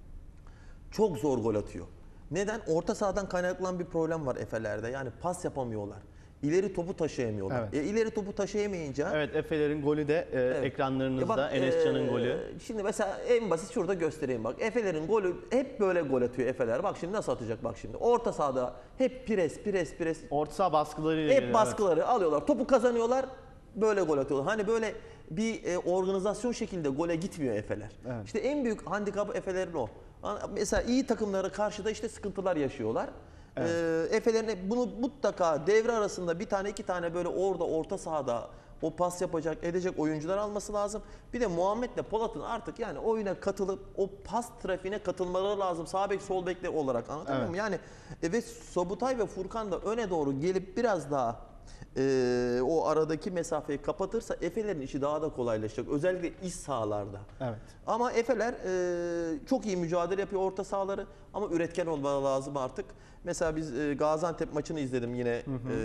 B: çok zor gol atıyor. Neden? Orta sahadan kaynaklanan bir problem var Efe'lerde. Yani pas yapamıyorlar. İleri topu taşıyamıyorlar.
A: Evet.
B: E, ileri topu taşıyamayınca...
A: Evet, Efe'lerin golü de e,
B: Evet.
A: ekranlarınızda
B: E bak,
A: Enescan'ın
B: e,
A: golü.
B: Şimdi mesela en basit şurada göstereyim bak. Efe'lerin golü hep böyle gol atıyor Efe'ler. Bak şimdi nasıl atacak bak şimdi. Orta sahada hep pres pres pres.
A: Orta saha baskılarıyla
B: Hep
A: geliyor,
B: baskıları alıyorlar. Topu kazanıyorlar. Böyle gol atıyorlar. Hani böyle bir e, organizasyon şekilde gole gitmiyor Efe'ler.
A: Evet.
B: İşte en büyük handikapı Efe'lerin o. Mesela iyi takımlara karşı da işte sıkıntılar yaşıyorlar.
A: Evet.
B: Ee, Efe'lerin bunu mutlaka devre arasında bir tane iki tane böyle orada orta sahada o pas yapacak, edecek oyuncular alması lazım. Bir de Muhammed'le Polat'ın artık yani oyuna katılıp o pas trafiğine katılmaları lazım. Sağ bek, sol bekler olarak, anlatabiliyor muyum? Yani e, ve Sobutay ve Furkan da öne doğru gelip biraz daha e, o aradaki mesafeyi kapatırsa Efe'lerin işi daha da kolaylaşacak. Özellikle iç sahalarda.
A: Evet. Ama
B: Efe'ler e, çok iyi mücadele yapıyor orta sahaları ama üretken olmaları lazım artık. Mesela biz e, Gaziantep maçını izledim yine hı hı.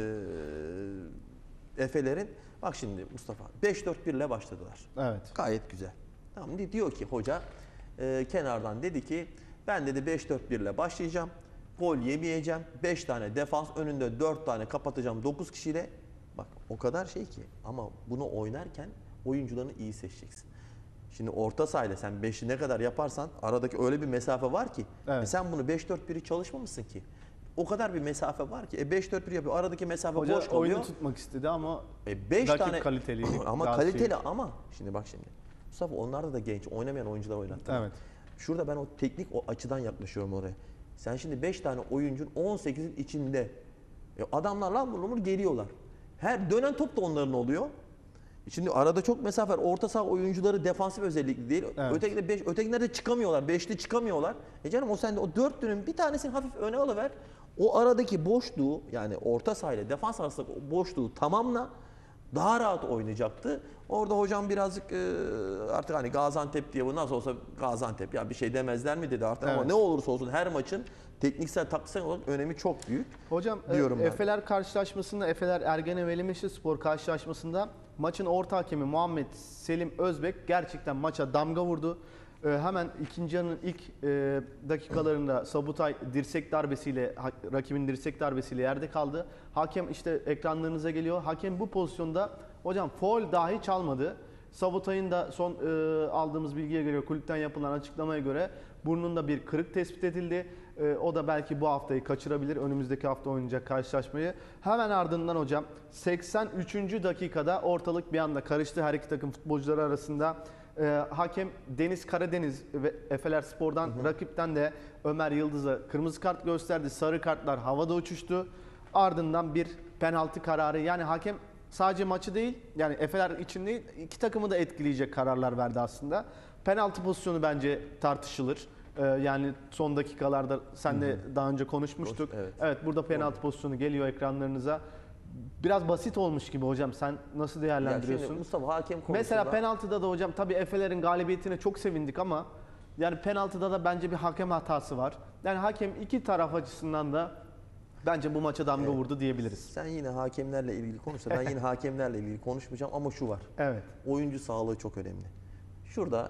B: E, Efe'lerin. Bak şimdi Mustafa beş dört bir ile başladılar.
A: Evet.
B: Gayet güzel. Tamam, diyor ki hoca e, kenardan dedi ki ben dedi beş dört bir ile başlayacağım. Gol yemeyeceğim. beş tane defans önünde dört tane kapatacağım dokuz kişiyle. Bak o kadar şey ki ama bunu oynarken oyuncularını iyi seçeceksin. Şimdi orta sahayla sen beşi ne kadar yaparsan aradaki öyle bir mesafe var ki
A: evet.
B: e sen bunu beş dört biri çalışmamışsın ki. O kadar bir mesafe var ki e beş dört bir yapıyor. Aradaki mesafe
A: hoca
B: boş kalıyor.
A: Oyunu tutmak istedi ama
B: e beş
A: rakip
B: tane
A: kaliteli.
B: ama kaliteli şey. Ama şimdi bak şimdi. Mustafa onlar da genç. Oynamayan oyuncular oynattı.
A: Evet.
B: Şurada ben o teknik o açıdan yaklaşıyorum oraya. Sen şimdi beş tane oyuncun on sekizin içinde e adamlar lan bunu geliyorlar. Her dönen top da onların oluyor. Şimdi arada çok mesafe var. Orta saha oyuncuları defansif özellikli değil. Evet. Ötekinde beş, ötekiler de çıkamıyorlar. Beşli çıkamıyorlar. E canım o sende o dörtlünün bir tanesini hafif öne alıver. O aradaki boşluğu yani orta saha ile defans arasındaki boşluğu tamamla daha rahat oynayacaktı. Orada hocam birazcık e, artık hani Gaziantep diye bu nasıl olsa Gaziantep ya bir şey demezler mi dedi artık evet. Ama ne olursa olsun her maçın tekniksel taktiksel olarak önemi çok büyük.
A: Hocam diyorum e, Efeler karşılaşmasında Efeler Ergene Velimeşespor karşılaşmasında maçın orta hakemi Muhammed Selim Özbek gerçekten maça damga vurdu. E, hemen ikinci yarının ilk e, dakikalarında Sabutay dirsek darbesiyle ha, rakibin dirsek darbesiyle yerde kaldı. Hakem işte ekranlarınıza geliyor. Hakem bu pozisyonda hocam faul dahi çalmadı. Sabutay'ın da son e, aldığımız bilgiye göre kulüpten yapılan açıklamaya göre burnunda bir kırık tespit edildi. E, o da belki bu haftayı kaçırabilir. Önümüzdeki hafta oynayacak karşılaşmayı. Hemen ardından hocam seksen üçüncü dakikada ortalık bir anda karıştı her iki takım futbolcuları arasında. E, hakem Deniz Karadeniz ve Efeler Spor'dan hı hı. rakipten de Ömer Yıldız'a kırmızı kart gösterdi. Sarı kartlar havada uçuştu. Ardından bir penaltı kararı. Yani hakem sadece maçı değil yani Efeler için değil iki takımı da etkileyecek kararlar verdi aslında. Penaltı pozisyonu bence tartışılır. Ee, yani son dakikalarda senle hı hı. daha önce konuşmuştuk. Evet, evet burada penaltı Doğru. pozisyonu geliyor ekranlarınıza. Biraz basit olmuş gibi hocam. Sen nasıl değerlendiriyorsun?
B: Ya şimdi Mustafa hakem konusunda...
A: Mesela penaltıda da hocam tabii Efe'lerin galibiyetine çok sevindik ama yani penaltıda da bence bir hakem hatası var. Yani hakem iki taraf açısından da bence bu maça damga evet. vurdu diyebiliriz.
B: Sen yine hakemlerle ilgili konuşsa ben yine hakemlerle ilgili konuşmayacağım ama şu var.
A: Evet.
B: Oyuncu sağlığı çok önemli. Şurada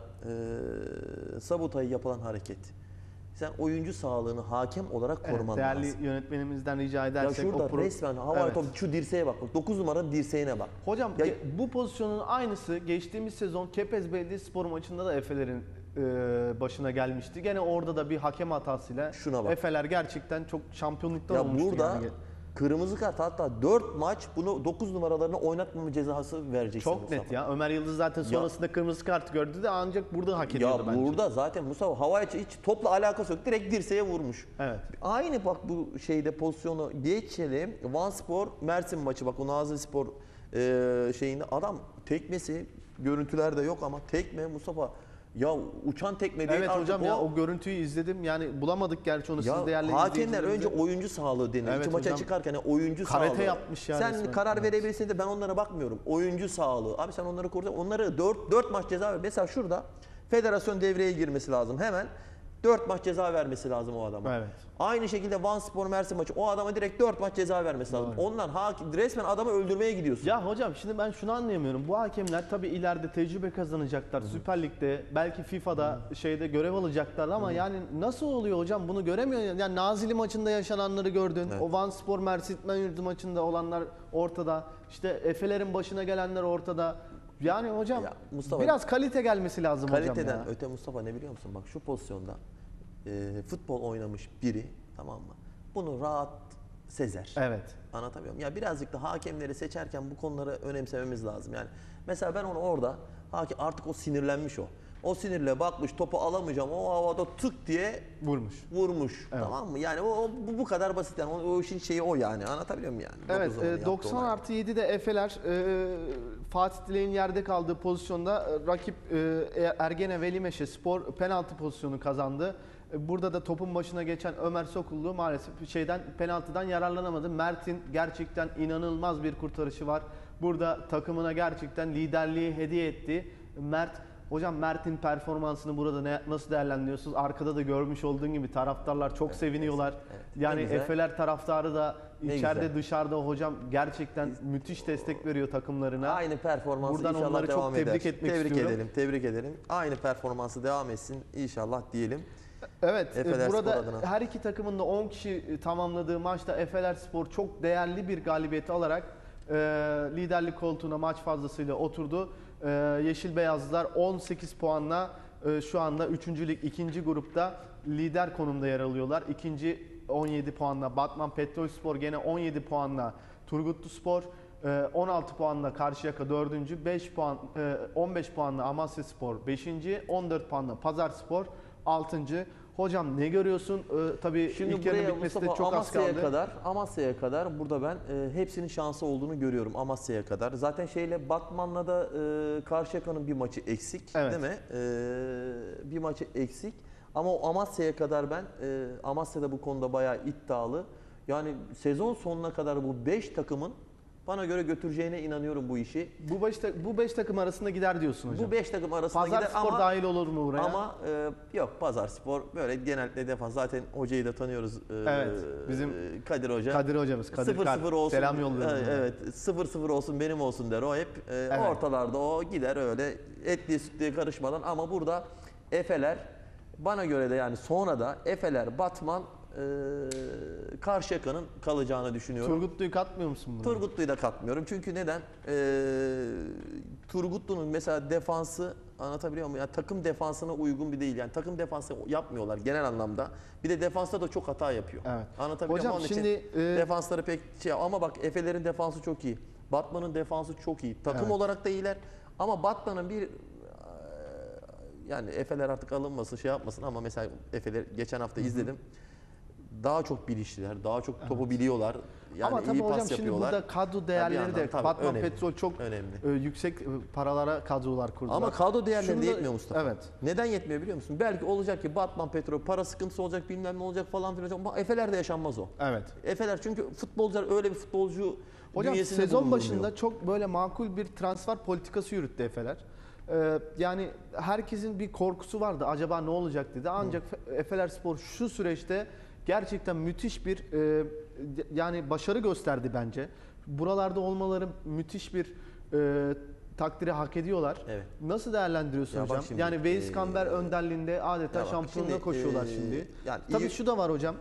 B: e, Sabutay'a yapılan hareket. Sen oyuncu sağlığını hakem olarak koruman
A: evet, değerli
B: lazım.
A: Değerli yönetmenimizden rica edersek.
B: Ya şurada
A: o pro...
B: resmen havai evet. top şu dirseğe bak. dokuz numaranın dirseğine bak.
A: Hocam ya, bu pozisyonun aynısı geçtiğimiz sezon Kepez Belediyespor maçında da Efe'lerin e, başına gelmişti. Gene orada da bir hakem hatasıyla Efe'ler gerçekten çok şampiyonluktan
B: ya
A: olmuştu.
B: Burada
A: yani.
B: kırmızı kart hatta dört maç bunu dokuz numaralarına oynatmama cezası vereceksin.
A: Çok Mustafa. Net ya. Ömer Yıldız zaten sonrasında ya, kırmızı kart gördü de ancak burada hak ediyordu
B: ya
A: bence.
B: Ya burada zaten Mustafa havaya hiç topla alakası yok. Direkt dirseğe vurmuş.
A: Evet.
B: Aynı bak bu şeyde pozisyonu geçelim. Vanspor Mersin maçı bak o Nazillispor e, şeyinde adam tekmesi görüntülerde yok ama tekme Mustafa ya uçan tekme değil
A: evet
B: artık
A: hocam
B: o.
A: ya o görüntüyü izledim. Yani bulamadık gerçi onu siz değerli
B: hakemler önce oyuncu sağlığı deniyor. Evet, İki maça çıkarken oyuncu
A: karate
B: sağlığı.
A: yapmış ya.
B: Sen
A: resmen.
B: karar evet. verebilirsin de ben onlara bakmıyorum. Oyuncu sağlığı. Abi sen onları koruyacaksın. Onları dört maç ceza ver. Mesela şurada federasyon devreye girmesi lazım hemen. dört maç ceza vermesi lazım o adama.
A: Evet.
B: Aynı şekilde Vanspor Mersin maçı o adama direkt dört maç ceza vermesi lazım. Doğru. Onlar hakim resmen adamı öldürmeye gidiyorsun.
A: Ya hocam şimdi ben şunu anlayamıyorum. Bu hakemler tabii ileride tecrübe kazanacaklar. Hı-hı. Süper Lig'de belki FIFA'da Hı-hı. şeyde görev alacaklar ama Hı-hı. yani nasıl oluyor hocam bunu göremiyor. Yani Nazilli maçında yaşananları gördün. Evet. O Vanspor Mersin maçında olanlar ortada. İşte Efe'lerin başına gelenler ortada. Yani hocam ya Mustafa, biraz kalite gelmesi lazım hocam ya.
B: Kaliteden öte Mustafa ne biliyor musun? Bak şu pozisyonda e, futbol oynamış biri tamam mı? Bunu rahat sezer.
A: Evet.
B: Anlatabiliyor muyum? Ya birazcık da hakemleri seçerken bu konuları önemsememiz lazım. Yani mesela ben onu orada hakim artık o sinirlenmiş o. O sinirle bakmış, topu alamayacağım, o havada tık diye
A: Vurmuş.
B: vurmuş.
A: Evet.
B: Tamam mı? Yani o, bu, bu kadar basit yani. O, o işin şeyi o yani. Anlatabiliyor muyum yani?
A: Evet,
B: dokuz numaranın
A: e,
B: yaptığı
A: doksan
B: olay.
A: artı yedide Efeler e, Fatih Dilek'in yerde kaldığı pozisyonda e, rakip e, Ergene Velimeşe Spor penaltı pozisyonu kazandı. E, Burada da topun başına geçen Ömer Sokullu maalesef şeyden penaltıdan yararlanamadı. Mert'in gerçekten inanılmaz bir kurtarışı var. Burada takımına gerçekten liderliği hediye etti. Mert, hocam Mert'in performansını burada ne, nasıl değerlendiriyorsunuz? Arkada da görmüş olduğun gibi taraftarlar çok
B: Evet,
A: seviniyorlar.
B: evet.
A: Yani
B: Ne güzel.
A: Efeler taraftarı da
B: Ne
A: içeride
B: güzel.
A: dışarıda hocam gerçekten müthiş destek veriyor takımlarına.
B: Aynı performansı
A: Buradan
B: inşallah
A: onları çok
B: devam eder.
A: tebrik etmek
B: tebrik
A: istiyorum.
B: edelim, tebrik edelim. Aynı performansı devam etsin inşallah diyelim.
A: Evet, e,
B: Efeler
A: burada
B: Spor adına.
A: her iki takımın da on kişi tamamladığı maçta Efeler Spor çok değerli bir galibiyeti alarak e, liderlik koltuğuna maç fazlasıyla oturdu. E, Yeşil Beyazlılar on sekiz puanla e, şu anda üçüncü lig ikinci grupta lider konumda yer alıyorlar. İkinci on yedi puanla Batman Petrolspor gene on yedi puanla Turgutlu Spor, e, on altı puanla Karşıyaka dördüncü, beş puan e, on beş puanla Amasya Spor beşinci, on dört puanla Pazar Spor altıncı. Hocam ne görüyorsun? Ee, tabii
B: Şimdi
A: ilk yarının
B: buraya
A: bitmesi de
B: Mustafa
A: çok az
B: Amasya'ya
A: kaldı.
B: kadar, Amasya'ya kadar burada ben e, hepsinin şansı olduğunu görüyorum Amasya'ya kadar. Zaten şeyle Batman'la da e, Karşıyaka'nın bir maçı eksik,
A: Evet.
B: değil mi? E, bir maçı eksik. Ama o Amasya'ya kadar ben e, Amasya'da bu konuda bayağı iddialı. Yani sezon sonuna kadar bu beş takımın bana göre götüreceğine inanıyorum bu işi.
A: Bu beş, ta- bu beş takım arasında gider diyorsun hocam.
B: Bu beş takım arasında
A: Pazar
B: gider
A: Spor
B: ama
A: dahil olur mu buraya?
B: ama e, yok Pazarspor böyle genellikle defans. Zaten hocayı da tanıyoruz. E,
A: Evet, bizim
B: Kadir Hoca.
A: Kadir hocamız, Kadir
B: sıfır
A: Kar.
B: sıfır olsun.
A: Selam yolluyoruz.
B: Evet,
A: ona.
B: evet. sıfır sıfır olsun benim olsun der o hep. E,
A: Evet.
B: Ortalarda o gider öyle etliye sütlüye karışmadan ama burada Efeler bana göre de yani sonra da Efeler, Batman, e, Karşıyaka'nın kalacağını düşünüyorum.
A: Turgutlu'yu katmıyor musun buna?
B: Turgutlu'yu da katmıyorum. Çünkü neden? Ee, Turgutlu'nun mesela defansı anlatabiliyor muyum? Yani takım defansına uygun bir değil. Yani takım defansı yapmıyorlar genel anlamda. Bir de defansta da çok hata yapıyor.
A: Evet.
B: Anlatabiliyor
A: Hocam
B: muyum? Onun
A: şimdi,
B: için
A: e,
B: defansları pek şey ama bak Efe'lerin defansı çok iyi. Batman'ın defansı çok iyi. Takım
A: Evet.
B: olarak da iyiler. Ama Batman'ın bir yani Efe'ler artık alınmasın şey yapmasın ama mesela Efe'ler geçen hafta izledim. Daha çok bilinçliler, daha çok topu biliyorlar. Yani
A: Ama tabii
B: iyi
A: hocam
B: pas
A: şimdi
B: yapıyorlar.
A: burada kadro değerleri
B: yandan
A: de
B: tabii
A: Batman
B: önemli.
A: Petrol çok
B: Önemli.
A: e, yüksek e, paralara kadrolar kurdular.
B: Ama kadro değerleri
A: Şunu
B: de
A: da-
B: yetmiyor Mustafa.
A: Evet.
B: Neden yetmiyor biliyor musun? Belki olacak ki Batman Petrol para sıkıntısı olacak bilmem ne olacak falan filan. Ama Efe'lerde yaşanmaz o.
A: Evet.
B: Efeler çünkü futbolcular öyle bir futbolcu
A: Hocam
B: bünyesinde
A: sezon
B: bulundurmuyor.
A: başında çok böyle makul bir transfer politikası yürüttü Efeler. Ee, yani herkesin bir korkusu vardı. Acaba ne olacak dedi. Ancak Fe- Efeler Spor şu süreçte gerçekten müthiş bir e, yani başarı gösterdi bence. Buralarda olmaları müthiş bir e, takdiri hak ediyorlar.
B: Evet.
A: Nasıl değerlendiriyorsun
B: Ya bak
A: hocam?
B: şimdi,
A: yani Veys
B: e,
A: Kamber önderliğinde adeta
B: ya bak
A: şampiyonluğa
B: şimdi,
A: koşuyorlar
B: e,
A: şimdi.
B: yani
A: Tabii
B: iyi-
A: şu da var hocam.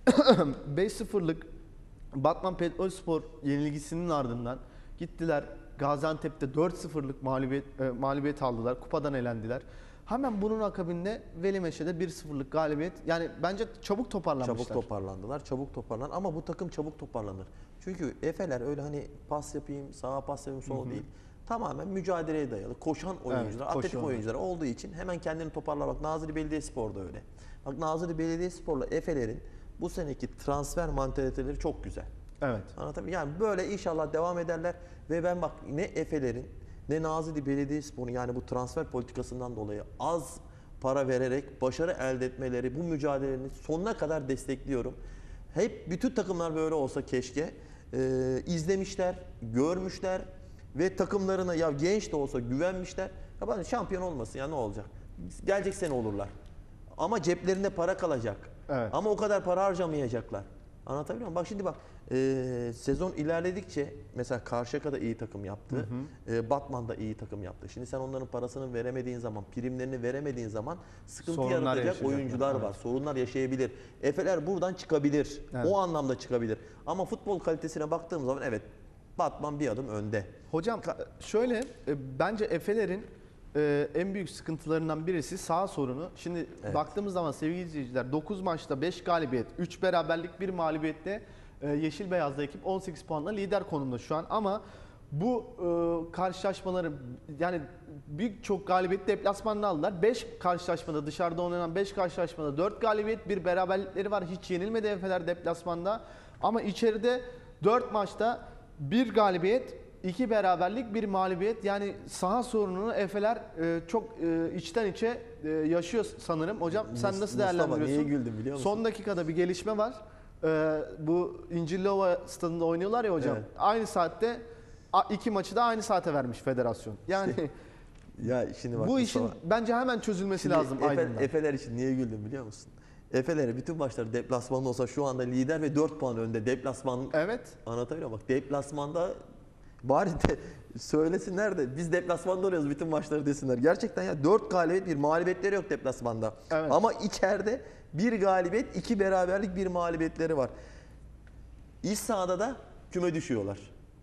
A: beş sıfırlık Batman Petrolspor yenilgisinin ardından gittiler Gaziantep'te dört sıfırlık mağlubiyet, e, mağlubiyet aldılar. Kupadan elendiler. Hemen bunun akabinde Velimeşe'de bir sıfırlık galibiyet. Yani bence çabuk toparlanmışlar.
B: Çabuk toparlandılar, çabuk toparlan ama bu takım çabuk toparlanır. Çünkü Efeler öyle hani pas yapayım, sağa pas yapayım, sola değil. Tamamen mücadeleye dayalı, koşan oyuncular, atletik
A: koşuyorlar.
B: oyuncular olduğu için hemen kendini toparlar. Bak Nazilli Belediyespor'da öyle. Bak Nazilli Belediyespor'la Efeler'in bu seneki transfer mantaliteleri çok güzel.
A: Evet.
B: Anlatabiliyor muyum? Yani böyle inşallah devam ederler ve ben bak ne Efe'lerin ne Nazilli Belediyespor'un yani bu transfer politikasından dolayı az para vererek başarı elde etmeleri, bu mücadelelerini sonuna kadar destekliyorum. Hep bütün takımlar böyle olsa keşke. Ee, izlemişler, görmüşler ve takımlarına ya genç de olsa güvenmişler. Ya bana şampiyon olmasın ya ne olacak? Gelecek sene olurlar. Ama ceplerinde para kalacak.
A: Evet.
B: Ama o kadar para harcamayacaklar. Anlatabiliyor muyum? Bak şimdi bak e, sezon ilerledikçe mesela Karşıyaka da iyi takım yaptı. E, Batman da iyi takım yaptı. Şimdi sen onların parasını veremediğin zaman, primlerini veremediğin zaman sıkıntı
A: Sorunlar
B: yaratacak
A: yaşayacaklar.
B: oyuncular var.
A: Evet.
B: Sorunlar yaşayabilir. Efeler buradan çıkabilir.
A: Evet.
B: O anlamda çıkabilir. Ama futbol kalitesine baktığım zaman evet Batman bir adım önde.
A: Hocam şöyle e, bence Efe'lerin e, en büyük sıkıntılarından birisi sağ sorunu. Şimdi
B: Evet.
A: baktığımız zaman sevgili izleyiciler dokuz maçta beş galibiyet, üç beraberlik, bir mağlubiyetle e, Yeşil Beyazlı ekip on sekiz puanla lider konumda şu an ama bu e, karşılaşmaları yani birçok galibiyet deplasmanda aldılar. beş karşılaşmada dışarıda oynanan beş karşılaşmada dört galibiyet, bir beraberlikleri var. Hiç yenilmedi Efeler deplasmanda. Ama içeride dört maçta bir galibiyet, iki beraberlik, bir mağlubiyet. Yani saha sorununu Efeler e, çok e, içten içe e, yaşıyor sanırım. Hocam sen nasıl
B: Mustafa,
A: değerlendiriyorsun?
B: niye güldün biliyor musun?
A: Son dakikada bir gelişme var. Ee, bu İncirliova stadında oynuyorlar ya hocam.
B: Evet.
A: Aynı saatte a- iki maçı da aynı saate vermiş federasyon. Yani
B: Ya şimdi bak
A: bu işin
B: Mustafa,
A: bence hemen çözülmesi
B: şimdi
A: lazım
B: Efe-
A: Aydın'da.
B: Efeler için niye güldüm biliyor musun? Efeler bütün maçları deplasmanda olsa şu anda lider ve dört puan önde. Deplasman
A: Evet.
B: anlatabiliyor muyum? Bak deplasmanda bari de söylesinler de biz deplasmanda oynuyoruz bütün maçları desinler. Gerçekten ya dört galibiyet bir mağlubiyetleri yok deplasmanda.
A: Evet.
B: Ama içeride bir galibiyet iki beraberlik bir mağlubiyetleri var. İç sahada da küme düşüyorlar.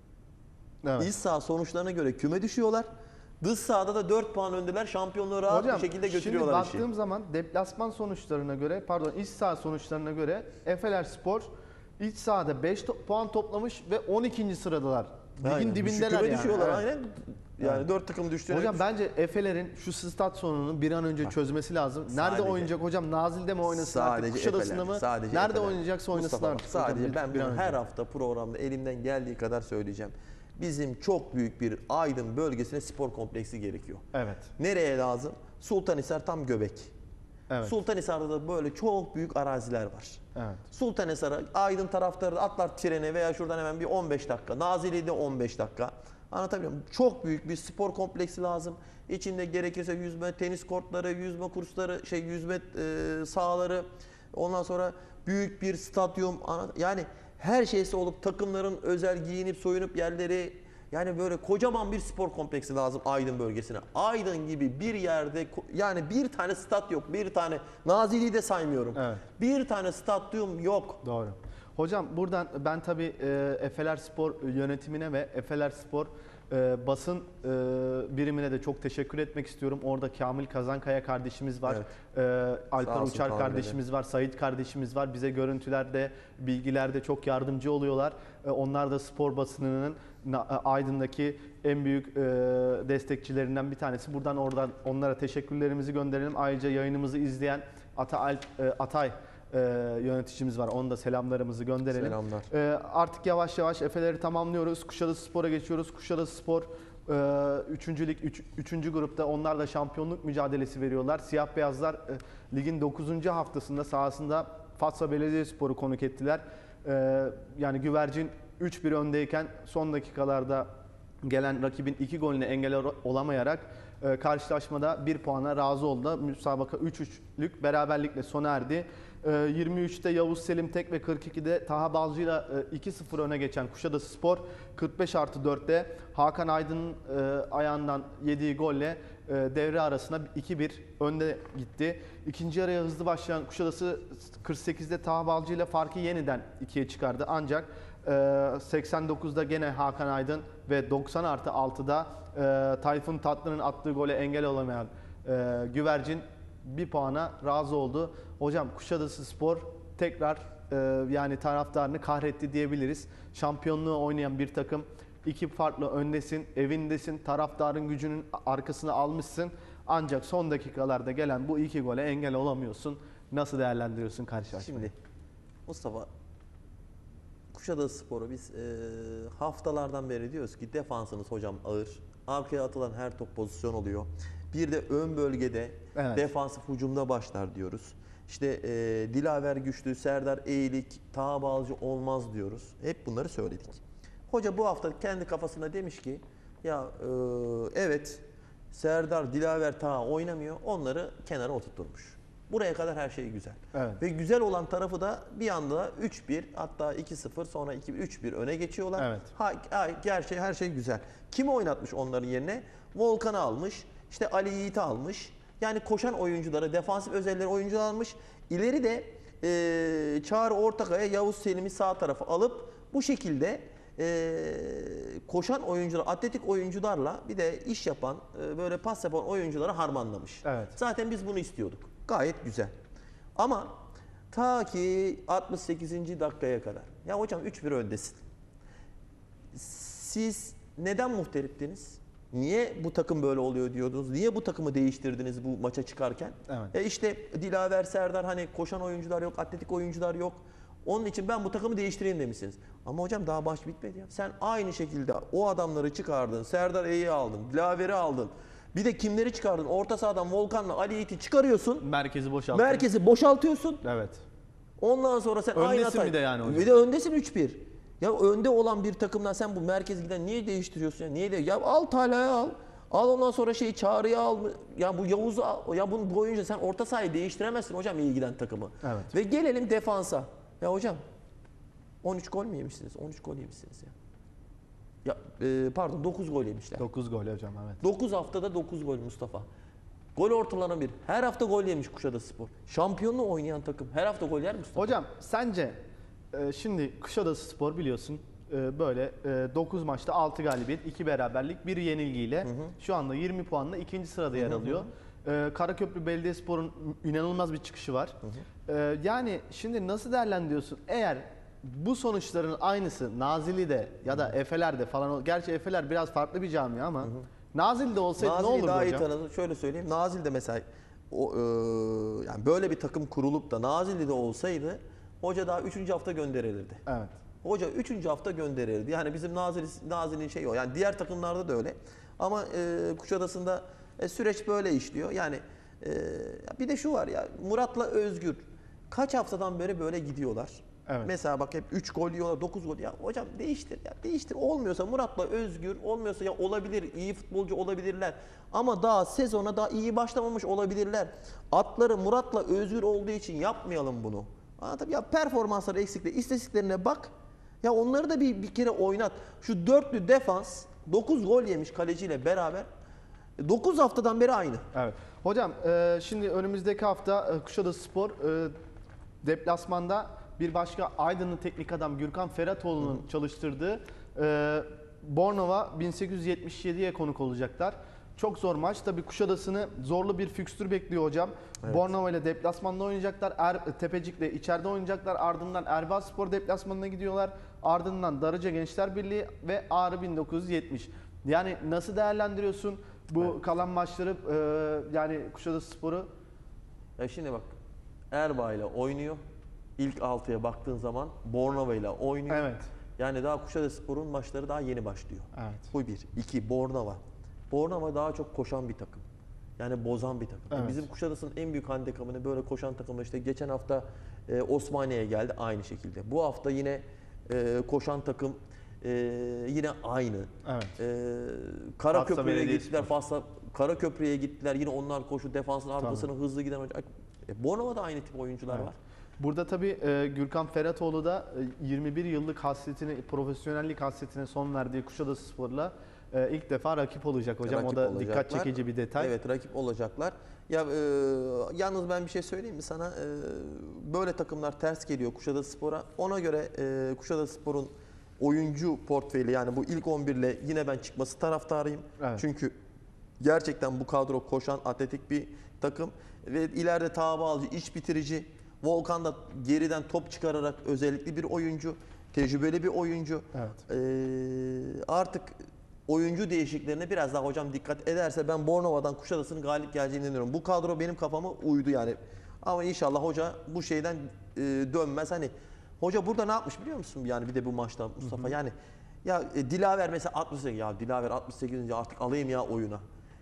A: Evet.
B: İç saha sonuçlarına göre küme düşüyorlar. Dış sahada da dört puan öndeler. Şampiyonluğu rahat
A: Hocam
B: bir şekilde
A: şimdi
B: götürüyorlar işi.
A: baktığım zaman deplasman sonuçlarına göre pardon iç saha sonuçlarına göre Efeler Spor iç sahada beş to- puan toplamış ve on ikinci sıradalar. Ligin
B: Aynen.
A: dibindeler
B: Küme
A: yani.
B: düşüyorlar
A: Evet.
B: aynen. Yani
A: Evet.
B: dört takım düştüğüne
A: Hocam bence Efeler'in şu stat sorununu bir an önce çözmesi lazım. Nerede
B: sadece-
A: oynayacak hocam? Nazil'de mi oynasın artık?
B: sadece
A: Kuşadası'nda
B: Efeler,
A: mı?
B: sadece
A: Nerede
B: Efeler.
A: oynayacaksa oynasın
B: Mustafa bak,
A: artık. hocam,
B: sadece
A: bir-
B: ben
A: bir
B: bunu
A: an önce.
B: her hafta programda elimden geldiği kadar söyleyeceğim. Bizim çok büyük bir Aydın bölgesine spor kompleksi gerekiyor.
A: Evet.
B: Nereye lazım? Sultanhisar tam göbek.
A: Evet.
B: Sultanhisar'da da böyle çok büyük araziler var.
A: Evet.
B: Sultanhisar'a Aydın taraftarı da atlar trene veya şuradan hemen bir on beş dakika. Nazilli'de on beş dakika. Anlatabiliyor muyum? Çok büyük bir spor kompleksi lazım. İçinde gerekirse yüzme, tenis kortları, yüzme kursları, şey yüzme e, sahaları, ondan sonra büyük bir stadyum. Anlat- Yani her şeysi olup takımların özel giyinip soyunup yerleri, yani böyle kocaman bir spor kompleksi lazım Aydın bölgesine. Aydın gibi bir yerde ko- yani bir tane stat yok. Bir tane Nazilli'yi de saymıyorum.
A: Evet.
B: Bir tane stadyum yok.
A: Doğru. Hocam buradan ben tabii e, Efeler Spor yönetimine ve Efeler Spor e, basın e, birimine de çok teşekkür etmek istiyorum. Orada Kamil Kazankaya kardeşimiz var. E, Alper
B: Sağ olsun
A: Uçar
B: Kamil
A: kardeşimiz var. Sait kardeşimiz var. Bize görüntülerde, bilgilerde çok yardımcı oluyorlar. E, onlar da spor basınının Na- Aydın'daki en büyük e, destekçilerinden bir tanesi. Buradan oradan onlara teşekkürlerimizi gönderelim. Ayrıca yayınımızı izleyen Ata Alp, e, Atay e, yöneticimiz var. Onu da selamlarımızı gönderelim.
B: Selamlar.
A: E, artık yavaş yavaş Efe'leri tamamlıyoruz. Kuşadası Spor'a geçiyoruz. Kuşadası Spor e, üçüncü lig üç, üçüncü grupta onlar da şampiyonluk mücadelesi veriyorlar. Siyah Beyazlar e, ligin dokuzuncu haftasında sahasında Fatsa Belediyespor'u konuk ettiler. E, yani güvercin üç bir öndeyken son dakikalarda gelen rakibin iki golüne engel ol- olamayarak e, karşılaşmada bir puana razı oldu. Müsabaka üç üçlük beraberlikle sona erdi. E, yirmi üçte Yavuz Selim Tek ve kırk ikide Taha Balcı'yla e, iki sıfır öne geçen Kuşadası Spor kırk beş artı dörtte Hakan Aydın'ın e, ayağından yediği golle e, devre arasına iki bir önde gitti. İkinci yarıya hızlı başlayan Kuşadası kırk sekizde Taha Balcı ile farkı yeniden ikiye çıkardı. Ancak e, seksen dokuzda gene Hakan Aydın ve doksan artı altıda e, Tayfun Tatlı'nın attığı gole engel olamayan e, güvercin bir puana razı oldu. Hocam Kuşadası Spor tekrar e, yani taraftarını kahretti diyebiliriz. Şampiyonluğu oynayan bir takım. İki farklı öndesin, evindesin, taraftarın gücünün arkasına almışsın. Ancak son dakikalarda gelen bu iki gole engel olamıyorsun. Nasıl değerlendiriyorsun karşılaşmayı?
B: Şimdi Mustafa, Kuşadası Spor'u biz e, haftalardan beri diyoruz ki defansınız hocam ağır. Arkaya atılan her top pozisyon oluyor. Bir de ön bölgede
A: Evet.
B: defansif hücumda başlar diyoruz. İşte e, Dilaver güçlü, Serdar eğilik, Taha Balcı olmaz diyoruz. Hep bunları söyledik. Hoca bu hafta kendi kafasına demiş ki ya e, evet Serdar, Dilaver, Taha oynamıyor. Onları kenara oturtturmuş. Buraya kadar her şey güzel.
A: Evet.
B: Ve güzel olan tarafı da bir anda üç bir hatta iki sıfır sonra iki üç bir öne geçiyorlar.
A: Evet.
B: Ha, ha, her şey her şey güzel. Kimi oynatmış onların yerine? Volkan'ı almış. İşte Ali Yiğit'i almış. Yani koşan oyuncuları, defansif özelleri oyuncular almış. İleri de e, Çağrı Ortakaya, Yavuz Selim'i sağ tarafa alıp bu şekilde e, koşan oyuncular, atletik oyuncularla bir de iş yapan, e, böyle pas yapan oyuncuları harmanlamış.
A: Evet.
B: Zaten biz bunu istiyorduk. Gayet güzel. Ama ta ki altmış sekizinci dakikaya kadar. Ya hocam üç bir öndesin. Siz neden muhterittiniz? Niye bu takım böyle oluyor diyordunuz? Niye bu takımı değiştirdiniz bu maça çıkarken?
A: Evet.
B: E işte Dilaver, Serdar, hani koşan oyuncular yok, atletik oyuncular yok. Onun için ben bu takımı değiştireyim demişsiniz. Ama hocam daha baş bitmedi ya. Sen aynı şekilde o adamları çıkardın. Serdar E'yi aldın, Dilaver'i aldın. Bir de kimleri çıkardın? Orta sahadan Volkan'la Ali Yiğit'i çıkarıyorsun.
A: Merkezi boşalttın.
B: Merkezi boşaltıyorsun.
A: Evet.
B: Ondan sonra sen aynı
A: Öndesin
B: hatayı...
A: bir de yani hocam.
B: Bir de öndesin üç bir. Ya önde olan bir takımdan sen bu merkez giden niye değiştiriyorsun ya? Niye de ya al Talha'yı al. Al ondan sonra şeyi Çağrı'yı al. Ya bu Yavuz'u al. Ya bunu boyunca sen orta sahayı değiştiremezsin hocam iyi giden takımı.
A: Evet.
B: Ve gelelim defansa. Ya hocam on üç gol mü yemişsiniz? on üç gol yemişsiniz ya. Ya e, pardon dokuz gol yemişler.
A: dokuz gol hocam evet.
B: dokuz haftada dokuz gol Mustafa. Gol ortalanan bir. Her hafta gol yemiş Kuşadasıspor. Şampiyonluğu oynayan takım. Her hafta gol yer Mustafa.
A: Hocam sence e, şimdi Kuşadasıspor biliyorsun e, böyle e, dokuz maçta altı galibiyet, iki beraberlik, bir yenilgiyle şu anda yirmi puanla ikinci sırada yer alıyor. E, Karaköprü Belediyespor'un inanılmaz bir çıkışı var. E, yani şimdi nasıl değerlendiriyorsun? Eğer bu sonuçların aynısı Nazilli'de ya da Efeler'de falan, ol- gerçi Efeler biraz farklı bir camia ama Nazilli'de olsaydı
B: Nazilli'yi
A: ne olurdu
B: daha iyi
A: hocam?
B: tanıdım. Şöyle söyleyeyim. Nazilli'de mesela o, e, yani böyle bir takım kurulup da Nazilli'de olsaydı hoca daha üçüncü hafta gönderilirdi.
A: Evet.
B: Hoca üçüncü hafta gönderilirdi. Yani bizim Nazilli, Nazilli'nin şeyi o. Yani diğer takımlarda da öyle. Ama e, Kuşadası'nda e, süreç böyle işliyor. Yani e, bir de şu var ya Murat'la Özgür kaç haftadan beri böyle gidiyorlar.
A: Evet.
B: Mesela bak hep üç gol yiyorlar, dokuz gol. Ya hocam değiştir ya değiştir. Olmuyorsa Murat'la Özgür, olmuyorsa ya olabilir, iyi futbolcu olabilirler. Ama daha sezona daha iyi başlamamış olabilirler. Atları Murat'la Özgür olduğu için yapmayalım bunu. Anladın mı? Ya performansları eksikle istatistiklerine bak. Ya onları da bir, bir kere oynat. Şu dörtlü defans dokuz gol yemiş kaleciyle beraber. dokuz haftadan beri aynı.
A: Evet. Hocam e, şimdi önümüzdeki hafta e, Kuşadasıspor e, deplasmanda bir başka Aydınlı teknik adam Gürkan Feratoğlu'nun çalıştırdığı e, Bornova bin sekiz yüz yetmiş yediye konuk olacaklar. Çok zor maç. Tabii Kuşadası'nı zorlu bir fikstür bekliyor hocam.
B: Evet.
A: Bornova ile deplasmanda oynayacaklar. Er, Tepecik'le içeride oynayacaklar. Ardından Erbaa deplasmanına gidiyorlar. Ardından Darıca Gençler Birliği ve Ağrı bin dokuz yüz yetmiş. Yani nasıl değerlendiriyorsun bu
B: Evet.
A: kalan maçları, e, yani Kuşadasıspor'u?
B: Ya şimdi bak Erbaa ile oynuyor. İlk altıya baktığın zaman Bornova ile oynuyor.
A: Evet.
B: Yani daha Kuşadasıspor'un maçları daha yeni başlıyor.
A: Evet.
B: Bu bir. İki Bornova. Bornova daha çok koşan bir takım. Yani bozan bir takım.
A: Evet.
B: Bizim Kuşadası'nın en büyük handikapını böyle koşan takımı işte geçen hafta e, Osmaniye'ye geldi aynı şekilde. Bu hafta yine e, koşan takım e, yine aynı.
A: Evet.
B: E, Karaköprü'ye
A: Belediyespor.
B: gittiler. Fasla Karaköprü'ye gittiler. Yine onlar koşu defansın arkasını hızlı giden oyuncu. E, Bornova'da aynı tip oyuncular
A: Evet.
B: var.
A: Burada tabii e, Gürkan Feratoğlu da e, yirmi bir yıllık hasretini, profesyonellik hasretine son verdiği Kuşadasıspor'la e, ilk defa rakip olacak hocam.
B: Rakip
A: o da
B: olacaklar.
A: dikkat çekici bir detay.
B: Evet rakip olacaklar. Ya e, yalnız ben bir şey söyleyeyim mi sana? E, böyle takımlar ters geliyor Kuşadasıspor'a. Ona göre e, Kuşadasıspor'un oyuncu portföyü yani bu ilk on bir ile yine ben çıkması taraftarıyım.
A: Evet.
B: Çünkü gerçekten bu kadro koşan atletik bir takım ve ileride tabi alıcı, iş bitirici. Volkan da geriden top çıkararak özellikli bir oyuncu, tecrübeli bir oyuncu.
A: Evet.
B: E, artık oyuncu değişikliklerine biraz daha hocam dikkat ederse ben Bornova'dan Kuşadası'nın galip geleceğini inanıyorum. Bu kadro benim kafama uydu yani. Ama inşallah hoca bu şeyden e, dönmez. Hani hoca burada ne yapmış biliyor musun? Yani bir de bu maçta Mustafa. Hı hı. Yani ya e, Dilaver mesela altmış sekiz ya Dilaver altmış sekizinci artık alayım ya oyuna.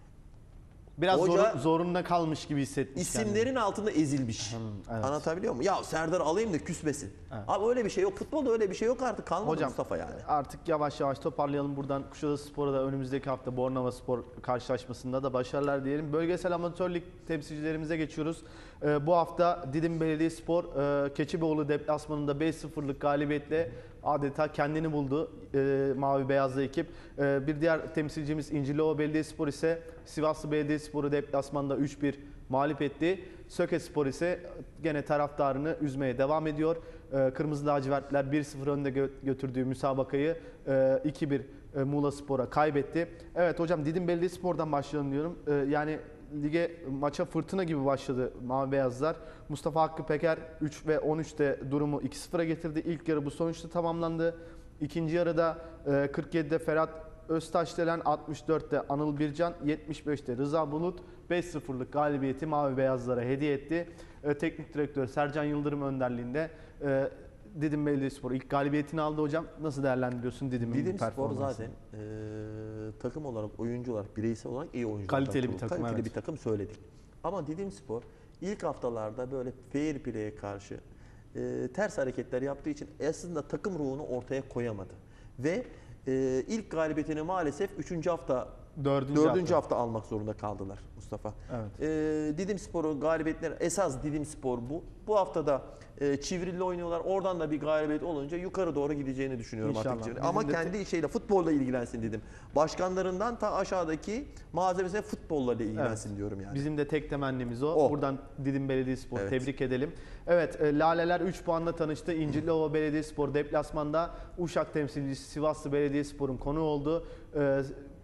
A: Biraz
B: Hoca-
A: zor- zorunda kalmış gibi hissetmiş
B: İsimlerin
A: kendini.
B: altında ezilmiş.
A: evet.
B: Anlatabiliyor muyum? Ya Serdar alayım da küsmesin.
A: Evet.
B: Abi öyle bir şey yok. Futbolda öyle bir şey yok artık. Kalmadı
A: Hocam
B: Mustafa yani.
A: artık yavaş yavaş toparlayalım. Buradan Kuşadasıspor'a da önümüzdeki hafta Bornova karşılaşmasında da başarılar diyelim. Bölgesel amatör lig temsilcilerimize geçiyoruz. Ee, bu hafta Didim Belediyespor e, Keçiboğlu deplasmanında beş sıfırlık galibiyetle adeta kendini buldu e, mavi beyazlı ekip. E, bir diğer temsilcimiz İncirliova Belediyespor ise Sivaslı Belediyespor'u deplasmanda üç bir mağlup etti. Sökespor ise gene taraftarını üzmeye devam ediyor. Ee, Kırmızı lacivertler bir sıfır önde gö- götürdüğü müsabakayı e, iki bir e, Muğla Spor'a kaybetti. Evet hocam Didim Belediyespor'dan başlayalım diyorum. Ee, yani lige maça fırtına gibi başladı Mavi Beyazlar. Mustafa Hakkı Peker üç ve on üçte durumu iki sıfıra getirdi. İlk yarı bu sonuçta tamamlandı. İkinci yarıda e, kırk yedide Ferhat Öztaşdelen, altmış dörtte Anıl Bircan, yetmiş beşte Rıza Bulut beş sıfırlık galibiyeti Mavi Beyazlara hediye etti. E, teknik direktör Sercan Yıldırım önderliğinde e, Didim Belediyespor ilk galibiyetini aldı hocam. Nasıl değerlendiriyorsun Didim'in
B: Didim Spor
A: performansını?
B: zaten e, takım olarak, oyuncu olarak, bireysel olarak iyi oyuncular.
A: Kaliteli bir takım,
B: Kaliteli
A: evet.
B: bir takım söyledik. Ama Didim Spor ilk haftalarda böyle fair play'e karşı e, ters hareketler yaptığı için aslında takım ruhunu ortaya koyamadı. Ve e, ilk galibiyetini maalesef üçüncü hafta
A: Dördüncü,
B: Dördüncü
A: hafta.
B: hafta almak zorunda kaldılar Mustafa.
A: Evet.
B: Ee, Didim Spor'un galibiyetleri, esas Didim Spor bu. Bu haftada e, Çivril'le oynuyorlar. Oradan da bir galibiyet olunca yukarı doğru gideceğini düşünüyorum
A: İnşallah.
B: artık. Çivril.
A: Bizim
B: Ama
A: de
B: kendi şeyle, futbolla ilgilensin dedim. Başkanlarından ta aşağıdaki malzemesine futbolla ilgilensin
A: Evet.
B: diyorum yani.
A: Bizim de tek temennimiz o.
B: O.
A: Buradan Didim Belediyespor
B: Evet.
A: tebrik edelim. Evet, e, Laleler üç puanla tanıştı. İncirliova Belediyespor deplasmanda Uşak temsilcisi Sivaslı Belediyespor'un konuğu oldu. E,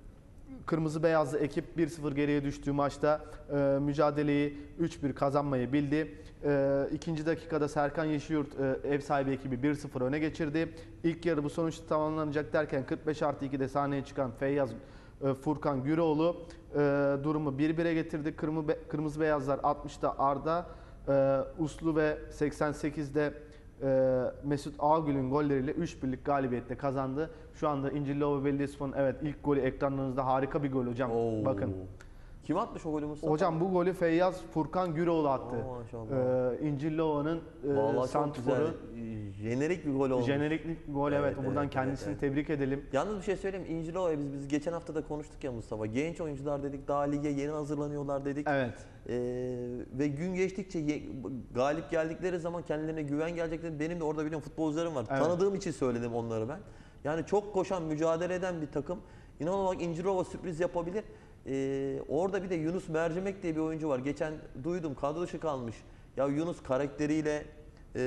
A: Kırmızı beyazlı ekip bir sıfır geriye düştüğü maçta e, mücadeleyi üç bir kazanmayı bildi. E, ikinci dakikada Serkan Yeşilyurt e, ev sahibi ekibi bir sıfır öne geçirdi. İlk yarı bu sonuçta tamamlanacak derken kırk beş artı ikide sahneye çıkan Feyyaz e, Furkan Güroğlu e, durumu bir bire getirdi. Kırmızı, be, kırmızı beyazlar altmışta Arda, e, Uslu ve seksen sekizde e, Mesut Ağgül'ün golleriyle üç birlik galibiyetle kazandı. Şu anda İncirliova Belediyespor'un evet ilk golü ekranlarınızda, harika bir gol hocam.
B: Oo.
A: Bakın.
B: Kim atmış o golü Mustafa?
A: Hocam bu golü Feyyaz Furkan Güroğlu attı.
B: Aa, maşallah.
A: Ee, İncirliova'nın e,
B: Vallahi çok
A: santrforu.
B: güzel. Jenerik bir gol olmuş.
A: Jeneriklik gol, evet.
B: Evet,
A: Buradan
B: evet,
A: kendisini
B: evet,
A: tebrik edelim.
B: Yalnız bir şey söyleyeyim mi? İncilova'ya biz, biz geçen hafta da konuştuk ya Mustafa. Genç oyuncular dedik, daha lige yeni hazırlanıyorlar dedik.
A: Evet.
B: Ee, ve gün geçtikçe ye- galip geldikleri zaman kendilerine güven gelecekleri, benim de orada biliyorum futbolcularım var.
A: Evet.
B: Tanıdığım için söyledim onları ben. Yani çok koşan, mücadele eden bir takım. İnanılmaz İncirova sürpriz yapabilir. Ee, orada bir de Yunus Mercimek diye bir oyuncu var. Geçen duydum, kadro dışı kalmış. Ya Yunus karakteriyle e,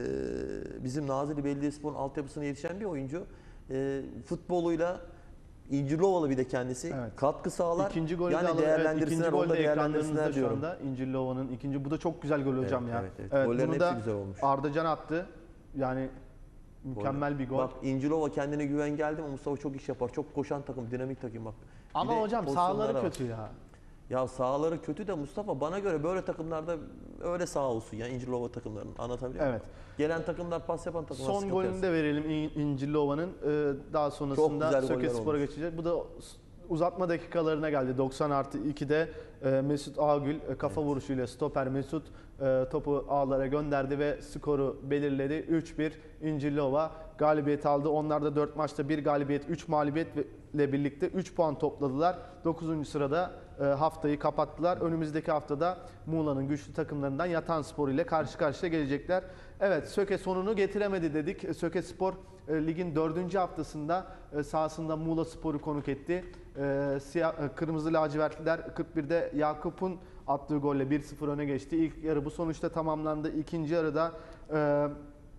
B: bizim Nazilli Belediyespor'un altyapısına yetişen bir oyuncu. E, futboluyla İncirlovalı bir de kendisi.
A: Evet.
B: Katkı sağlar.
A: İkinci golü de
B: yani
A: alın. Evet,
B: değerlendirsinler,
A: ikinci
B: onu
A: gol
B: da
A: de ekranlarınızda
B: değerlendirsinler
A: şu
B: diyorum.
A: anda. İncirliova'nın ikinci. Bu da çok güzel gol hocam
B: Evet,
A: ya.
B: evet, evet. Gollerin
A: bunu
B: hepsi
A: da
B: güzel olmuş.
A: Arda Can attı. Yani mükemmel bir gol.
B: Bak İncirlova kendine güven geldi mi Mustafa çok iş yapar. Çok koşan takım, dinamik takım bak. Bir
A: Ama
B: de
A: hocam
B: pozisyonları
A: sahaları
B: var.
A: kötü ya.
B: Ya sahaları kötü de Mustafa, bana göre böyle takımlarda öyle saha olsun ya İncirlova takımlarının, anlatabiliyor muyum?
A: Evet.
B: Gelen takımlar, pas yapan takımlar
A: Son
B: sıkıntı
A: golünü
B: yaşasın.
A: de verelim İn- İncirliova'nın. Ee, daha
B: Çok
A: sonrasında
B: güzel
A: Söke
B: goller
A: Spor'a
B: olmuş.
A: geçecek. Bu da uzatma dakikalarına geldi. doksan artı ikide e, Mesut Ağgül e, kafa vuruşuyla stoper Mesut e, topu ağlara gönderdi ve skoru belirledi. üç bir İncirliova galibiyet aldı. Onlar da dört maçta bir galibiyet, üç mağlubiyetle birlikte üç puan topladılar. dokuzuncu sırada e, haftayı kapattılar. Önümüzdeki haftada Muğla'nın güçlü takımlarından Yatanspor ile karşı karşıya gelecekler. Evet, Söke sonunu getiremedi dedik. Söke Spor e, ligin dördüncü haftasında e, sahasında Muğla Spor'u konuk etti. E, siyah, e, Kırmızı lacivertliler kırk birde Yakup'un attığı golle bir sıfır öne geçti. İlk yarı bu sonuçta tamamlandı. İkinci yarıda e,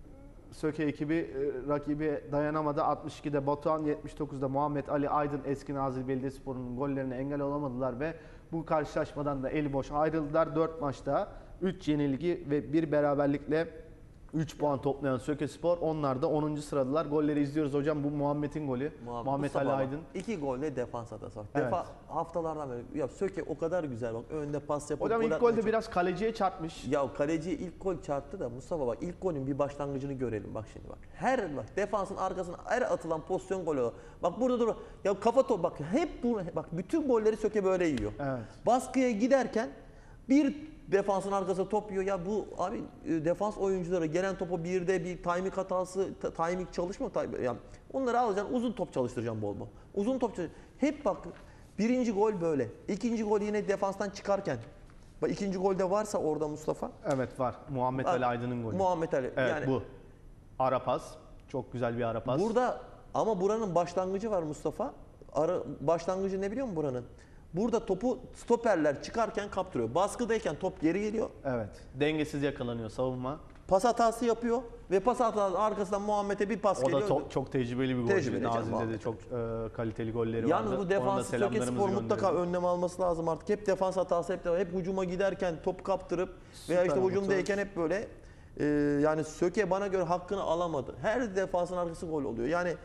A: Söke ekibi e, rakibi dayanamadı. altmış ikide Batuhan, yetmiş dokuzda Muhammed Ali Aydın eski Nazilli Belediyespor'un gollerine engel olamadılar ve bu karşılaşmadan da eli boş ayrıldılar. dört maçta üç yenilgi ve bir beraberlikle üç puan toplayan Söke Spor, onlar da onuncu sıradılar. Golleri izliyoruz hocam. Bu Muhammed'in golü.
B: Muhammed,
A: Muhammed
B: Mustafa
A: Ali
B: bak,
A: Aydın.
B: İki golle defans hatası var.
A: Evet.
B: Defa haftalardan beri ya Söke o kadar güzel bak, önde pas yapıp
A: Hocam
B: gol
A: ilk
B: atmaya
A: golde
B: çok-
A: biraz kaleciye çarpmış.
B: Ya kaleci ilk gol çarptı da Mustafa bak, ilk golün bir başlangıcını görelim bak şimdi bak. Her bak defansın arkasına her atılan pozisyon gol olur. Bak burada dur. Ya kafa top bak, hep bu bak, bütün golleri Söke böyle yiyor.
A: Evet.
B: Baskıya giderken bir defansın arkasına top yiyor. Ya bu abi e, defans oyuncuları gelen topu birde bir timing hatası, ta- timing çalışma ta- yani onları alacaksın, uzun top çalıştıracaksın bol bol. Uzun top çalış. Hep bak birinci gol böyle. İkinci gol yine defanstan çıkarken. Bak ikinci golde varsa orada Mustafa.
A: Evet var. Muhammed
B: Bak,
A: Ali Aydın'ın golü.
B: Muhammed Ali.
A: Evet
B: yani
A: bu. Ara pas. Çok güzel bir ara pas.
B: burada ama buranın başlangıcı var Mustafa. Ara, başlangıcı ne biliyor musun buranın? Burada topu stoperler çıkarken kaptırıyor. Baskıdayken top geri geliyor.
A: Evet. Dengesiz yakalanıyor savunma.
B: Pas hatası yapıyor ve pas hatasının arkasından Muhammed'e bir pas
A: O da
B: geliyor.
A: to- çok tecrübeli bir
B: Tecrübeli
A: golcü.
B: canım,
A: Nazilli'de de
B: Muhammed.
A: çok e, kaliteli golleri
B: Yalnız
A: vardı.
B: bu defansı
A: Ona da
B: Söke Spor
A: selamlarımızı
B: mutlaka
A: gönderelim.
B: önlem alması lazım artık. Hep defans hatası, hep de, hep hücuma giderken top kaptırıp veya
A: Süper
B: işte
A: ama
B: hücumdayken
A: çok-
B: hep böyle e, yani Söke bana göre hakkını alamadı. Her defansın arkası gol oluyor. Yani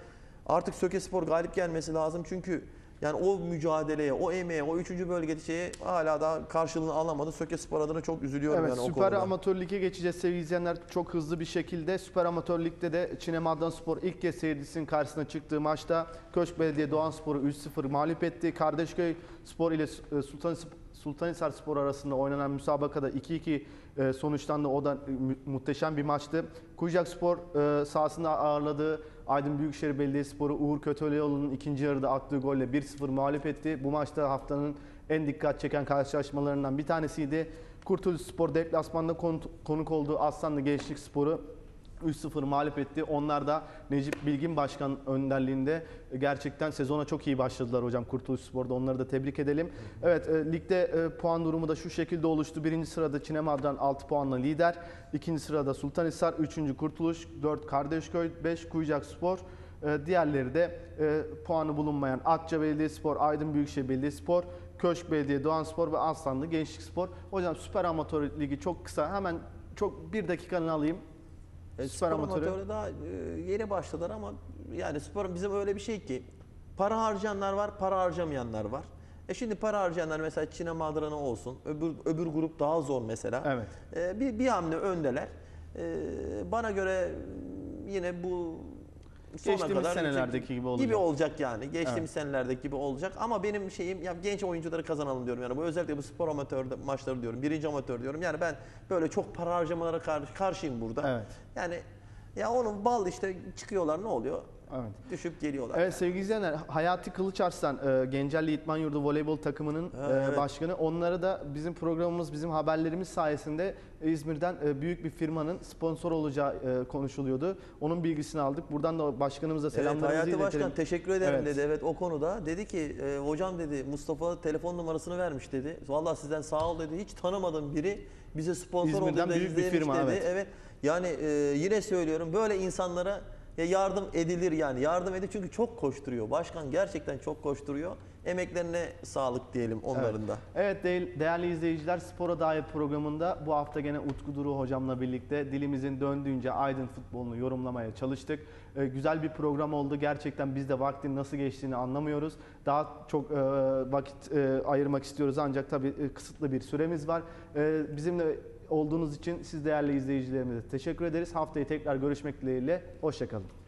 B: Artık Sökespor galip gelmesi lazım çünkü yani o mücadeleye, o emeğe, o üçüncü bölgede şeye hala da karşılığını alamadı. Sökespor adına çok üzülüyorum
A: Evet,
B: yani o
A: Süper
B: konuda.
A: Amatör Lig'e geçeceğiz sevgili izleyenler. Çok hızlı bir şekilde Süper Amatör Lig'de de Çinem Adanaspor ilk kez seyircisinin karşısına çıktığı maçta Köşk Belediye Doğanspor'u üç sıfır mağlup etti. Kardeşköy Spor ile Sultan Sultanhisar Spor arasında oynanan müsabakada iki iki sonuçlandı. O da muhteşem bir maçtı. Kuyucak Spor sahasında ağırladığı Aydın Büyükşehir Belediyespor'u Uğur Kötülüoğlu'nun ikinci yarıda attığı golle bir sıfır mağlup etti. Bu maçta haftanın en dikkat çeken karşılaşmalarından bir tanesiydi. Kurtuluş Spor deplasmanda konuk olduğu Aslanlı Gençlik Spor'u üç sıfır mağlup etti. Onlar da Necip Bilgin Başkan önderliğinde gerçekten sezona çok iyi başladılar hocam Kurtuluş Spor'da. Onları da tebrik edelim. Evet, e, ligde e, puan durumu da şu şekilde oluştu. Birinci sırada Çinem Adana altı puanla lider. İkinci sırada Sultanhisar, üçüncü Kurtuluş, dört Kardeşköy, beş Kuyucak Spor. E, diğerleri de e, puanı bulunmayan Akça Belediyespor, Aydın Büyükşehir Belediyespor, Köşk Belediye Doğanspor ve Aslanlı Gençlik Spor. Hocam Süper Amatör Ligi çok kısa, hemen çok bir dakikanı alayım.
B: E,
A: Süper
B: spor
A: amatörü.
B: amatörü daha e, yeni başladılar ama yani spor bizim öyle bir şey ki para harcayanlar var, para harcamayanlar var. E şimdi para harcayanlar mesela Çinem Adana olsun, öbür öbür grup daha zor mesela.
A: Evet.
B: E, bir bir hamle öndeler. E, bana göre yine bu sona
A: Geçtiğimiz
B: kadar
A: senelerdeki gibi olacak.
B: gibi olacak yani. Geçtiğimiz
A: Evet.
B: senelerdeki gibi olacak ama benim şeyim ya genç oyuncuları kazanalım diyorum yani bu özellikle bu spor amatör maçları diyorum. Birinci amatör diyorum. Yani ben böyle çok para harcamalara karşı karşıyım burada.
A: Evet.
B: Yani ya onun bal işte çıkıyorlar ne oluyor?
A: Evet.
B: Düşüp geliyorlar.
A: Evet
B: yani.
A: sevgili izleyenler, Hayati Kılıçarslan, e, Gencelli İtman Yurdu voleybol takımının
B: Ha,
A: e,
B: evet.
A: başkanı. Onları da bizim programımız, bizim haberlerimiz sayesinde İzmir'den e, büyük bir firmanın sponsor olacağı e, konuşuluyordu. Onun bilgisini aldık. Buradan da başkanımıza
B: Evet,
A: selamlarımızı
B: Hayati
A: iletelim.
B: Başkan teşekkür ederim
A: Evet.
B: dedi. Evet o konuda dedi ki e, hocam dedi Mustafa telefon numarasını vermiş dedi. Vallahi sizden sağ ol dedi. Hiç tanımadığım biri bize sponsor
A: İzmir'den
B: oldu da
A: büyük bir
B: izlemiş
A: firma,
B: dedi.
A: evet.
B: Evet. Yani e, yine söylüyorum böyle insanlara ya yardım edilir yani. Yardım edilir çünkü çok koşturuyor. Başkan gerçekten çok koşturuyor. Emeklerine sağlık diyelim onların
A: Evet.
B: da.
A: Evet değerli, değerli izleyiciler, Spora Dair programında bu hafta gene Utku Duru hocamla birlikte dilimizin döndüğünce Aydın futbolunu yorumlamaya çalıştık. Ee, güzel bir program oldu. Gerçekten biz de vaktin nasıl geçtiğini anlamıyoruz. Daha çok e, vakit e, ayırmak istiyoruz ancak tabii e, kısıtlı bir süremiz var. E, bizimle olduğunuz için siz değerli izleyicilerimize teşekkür ederiz. Haftaya tekrar görüşmek dileğiyle. Hoşça kalın.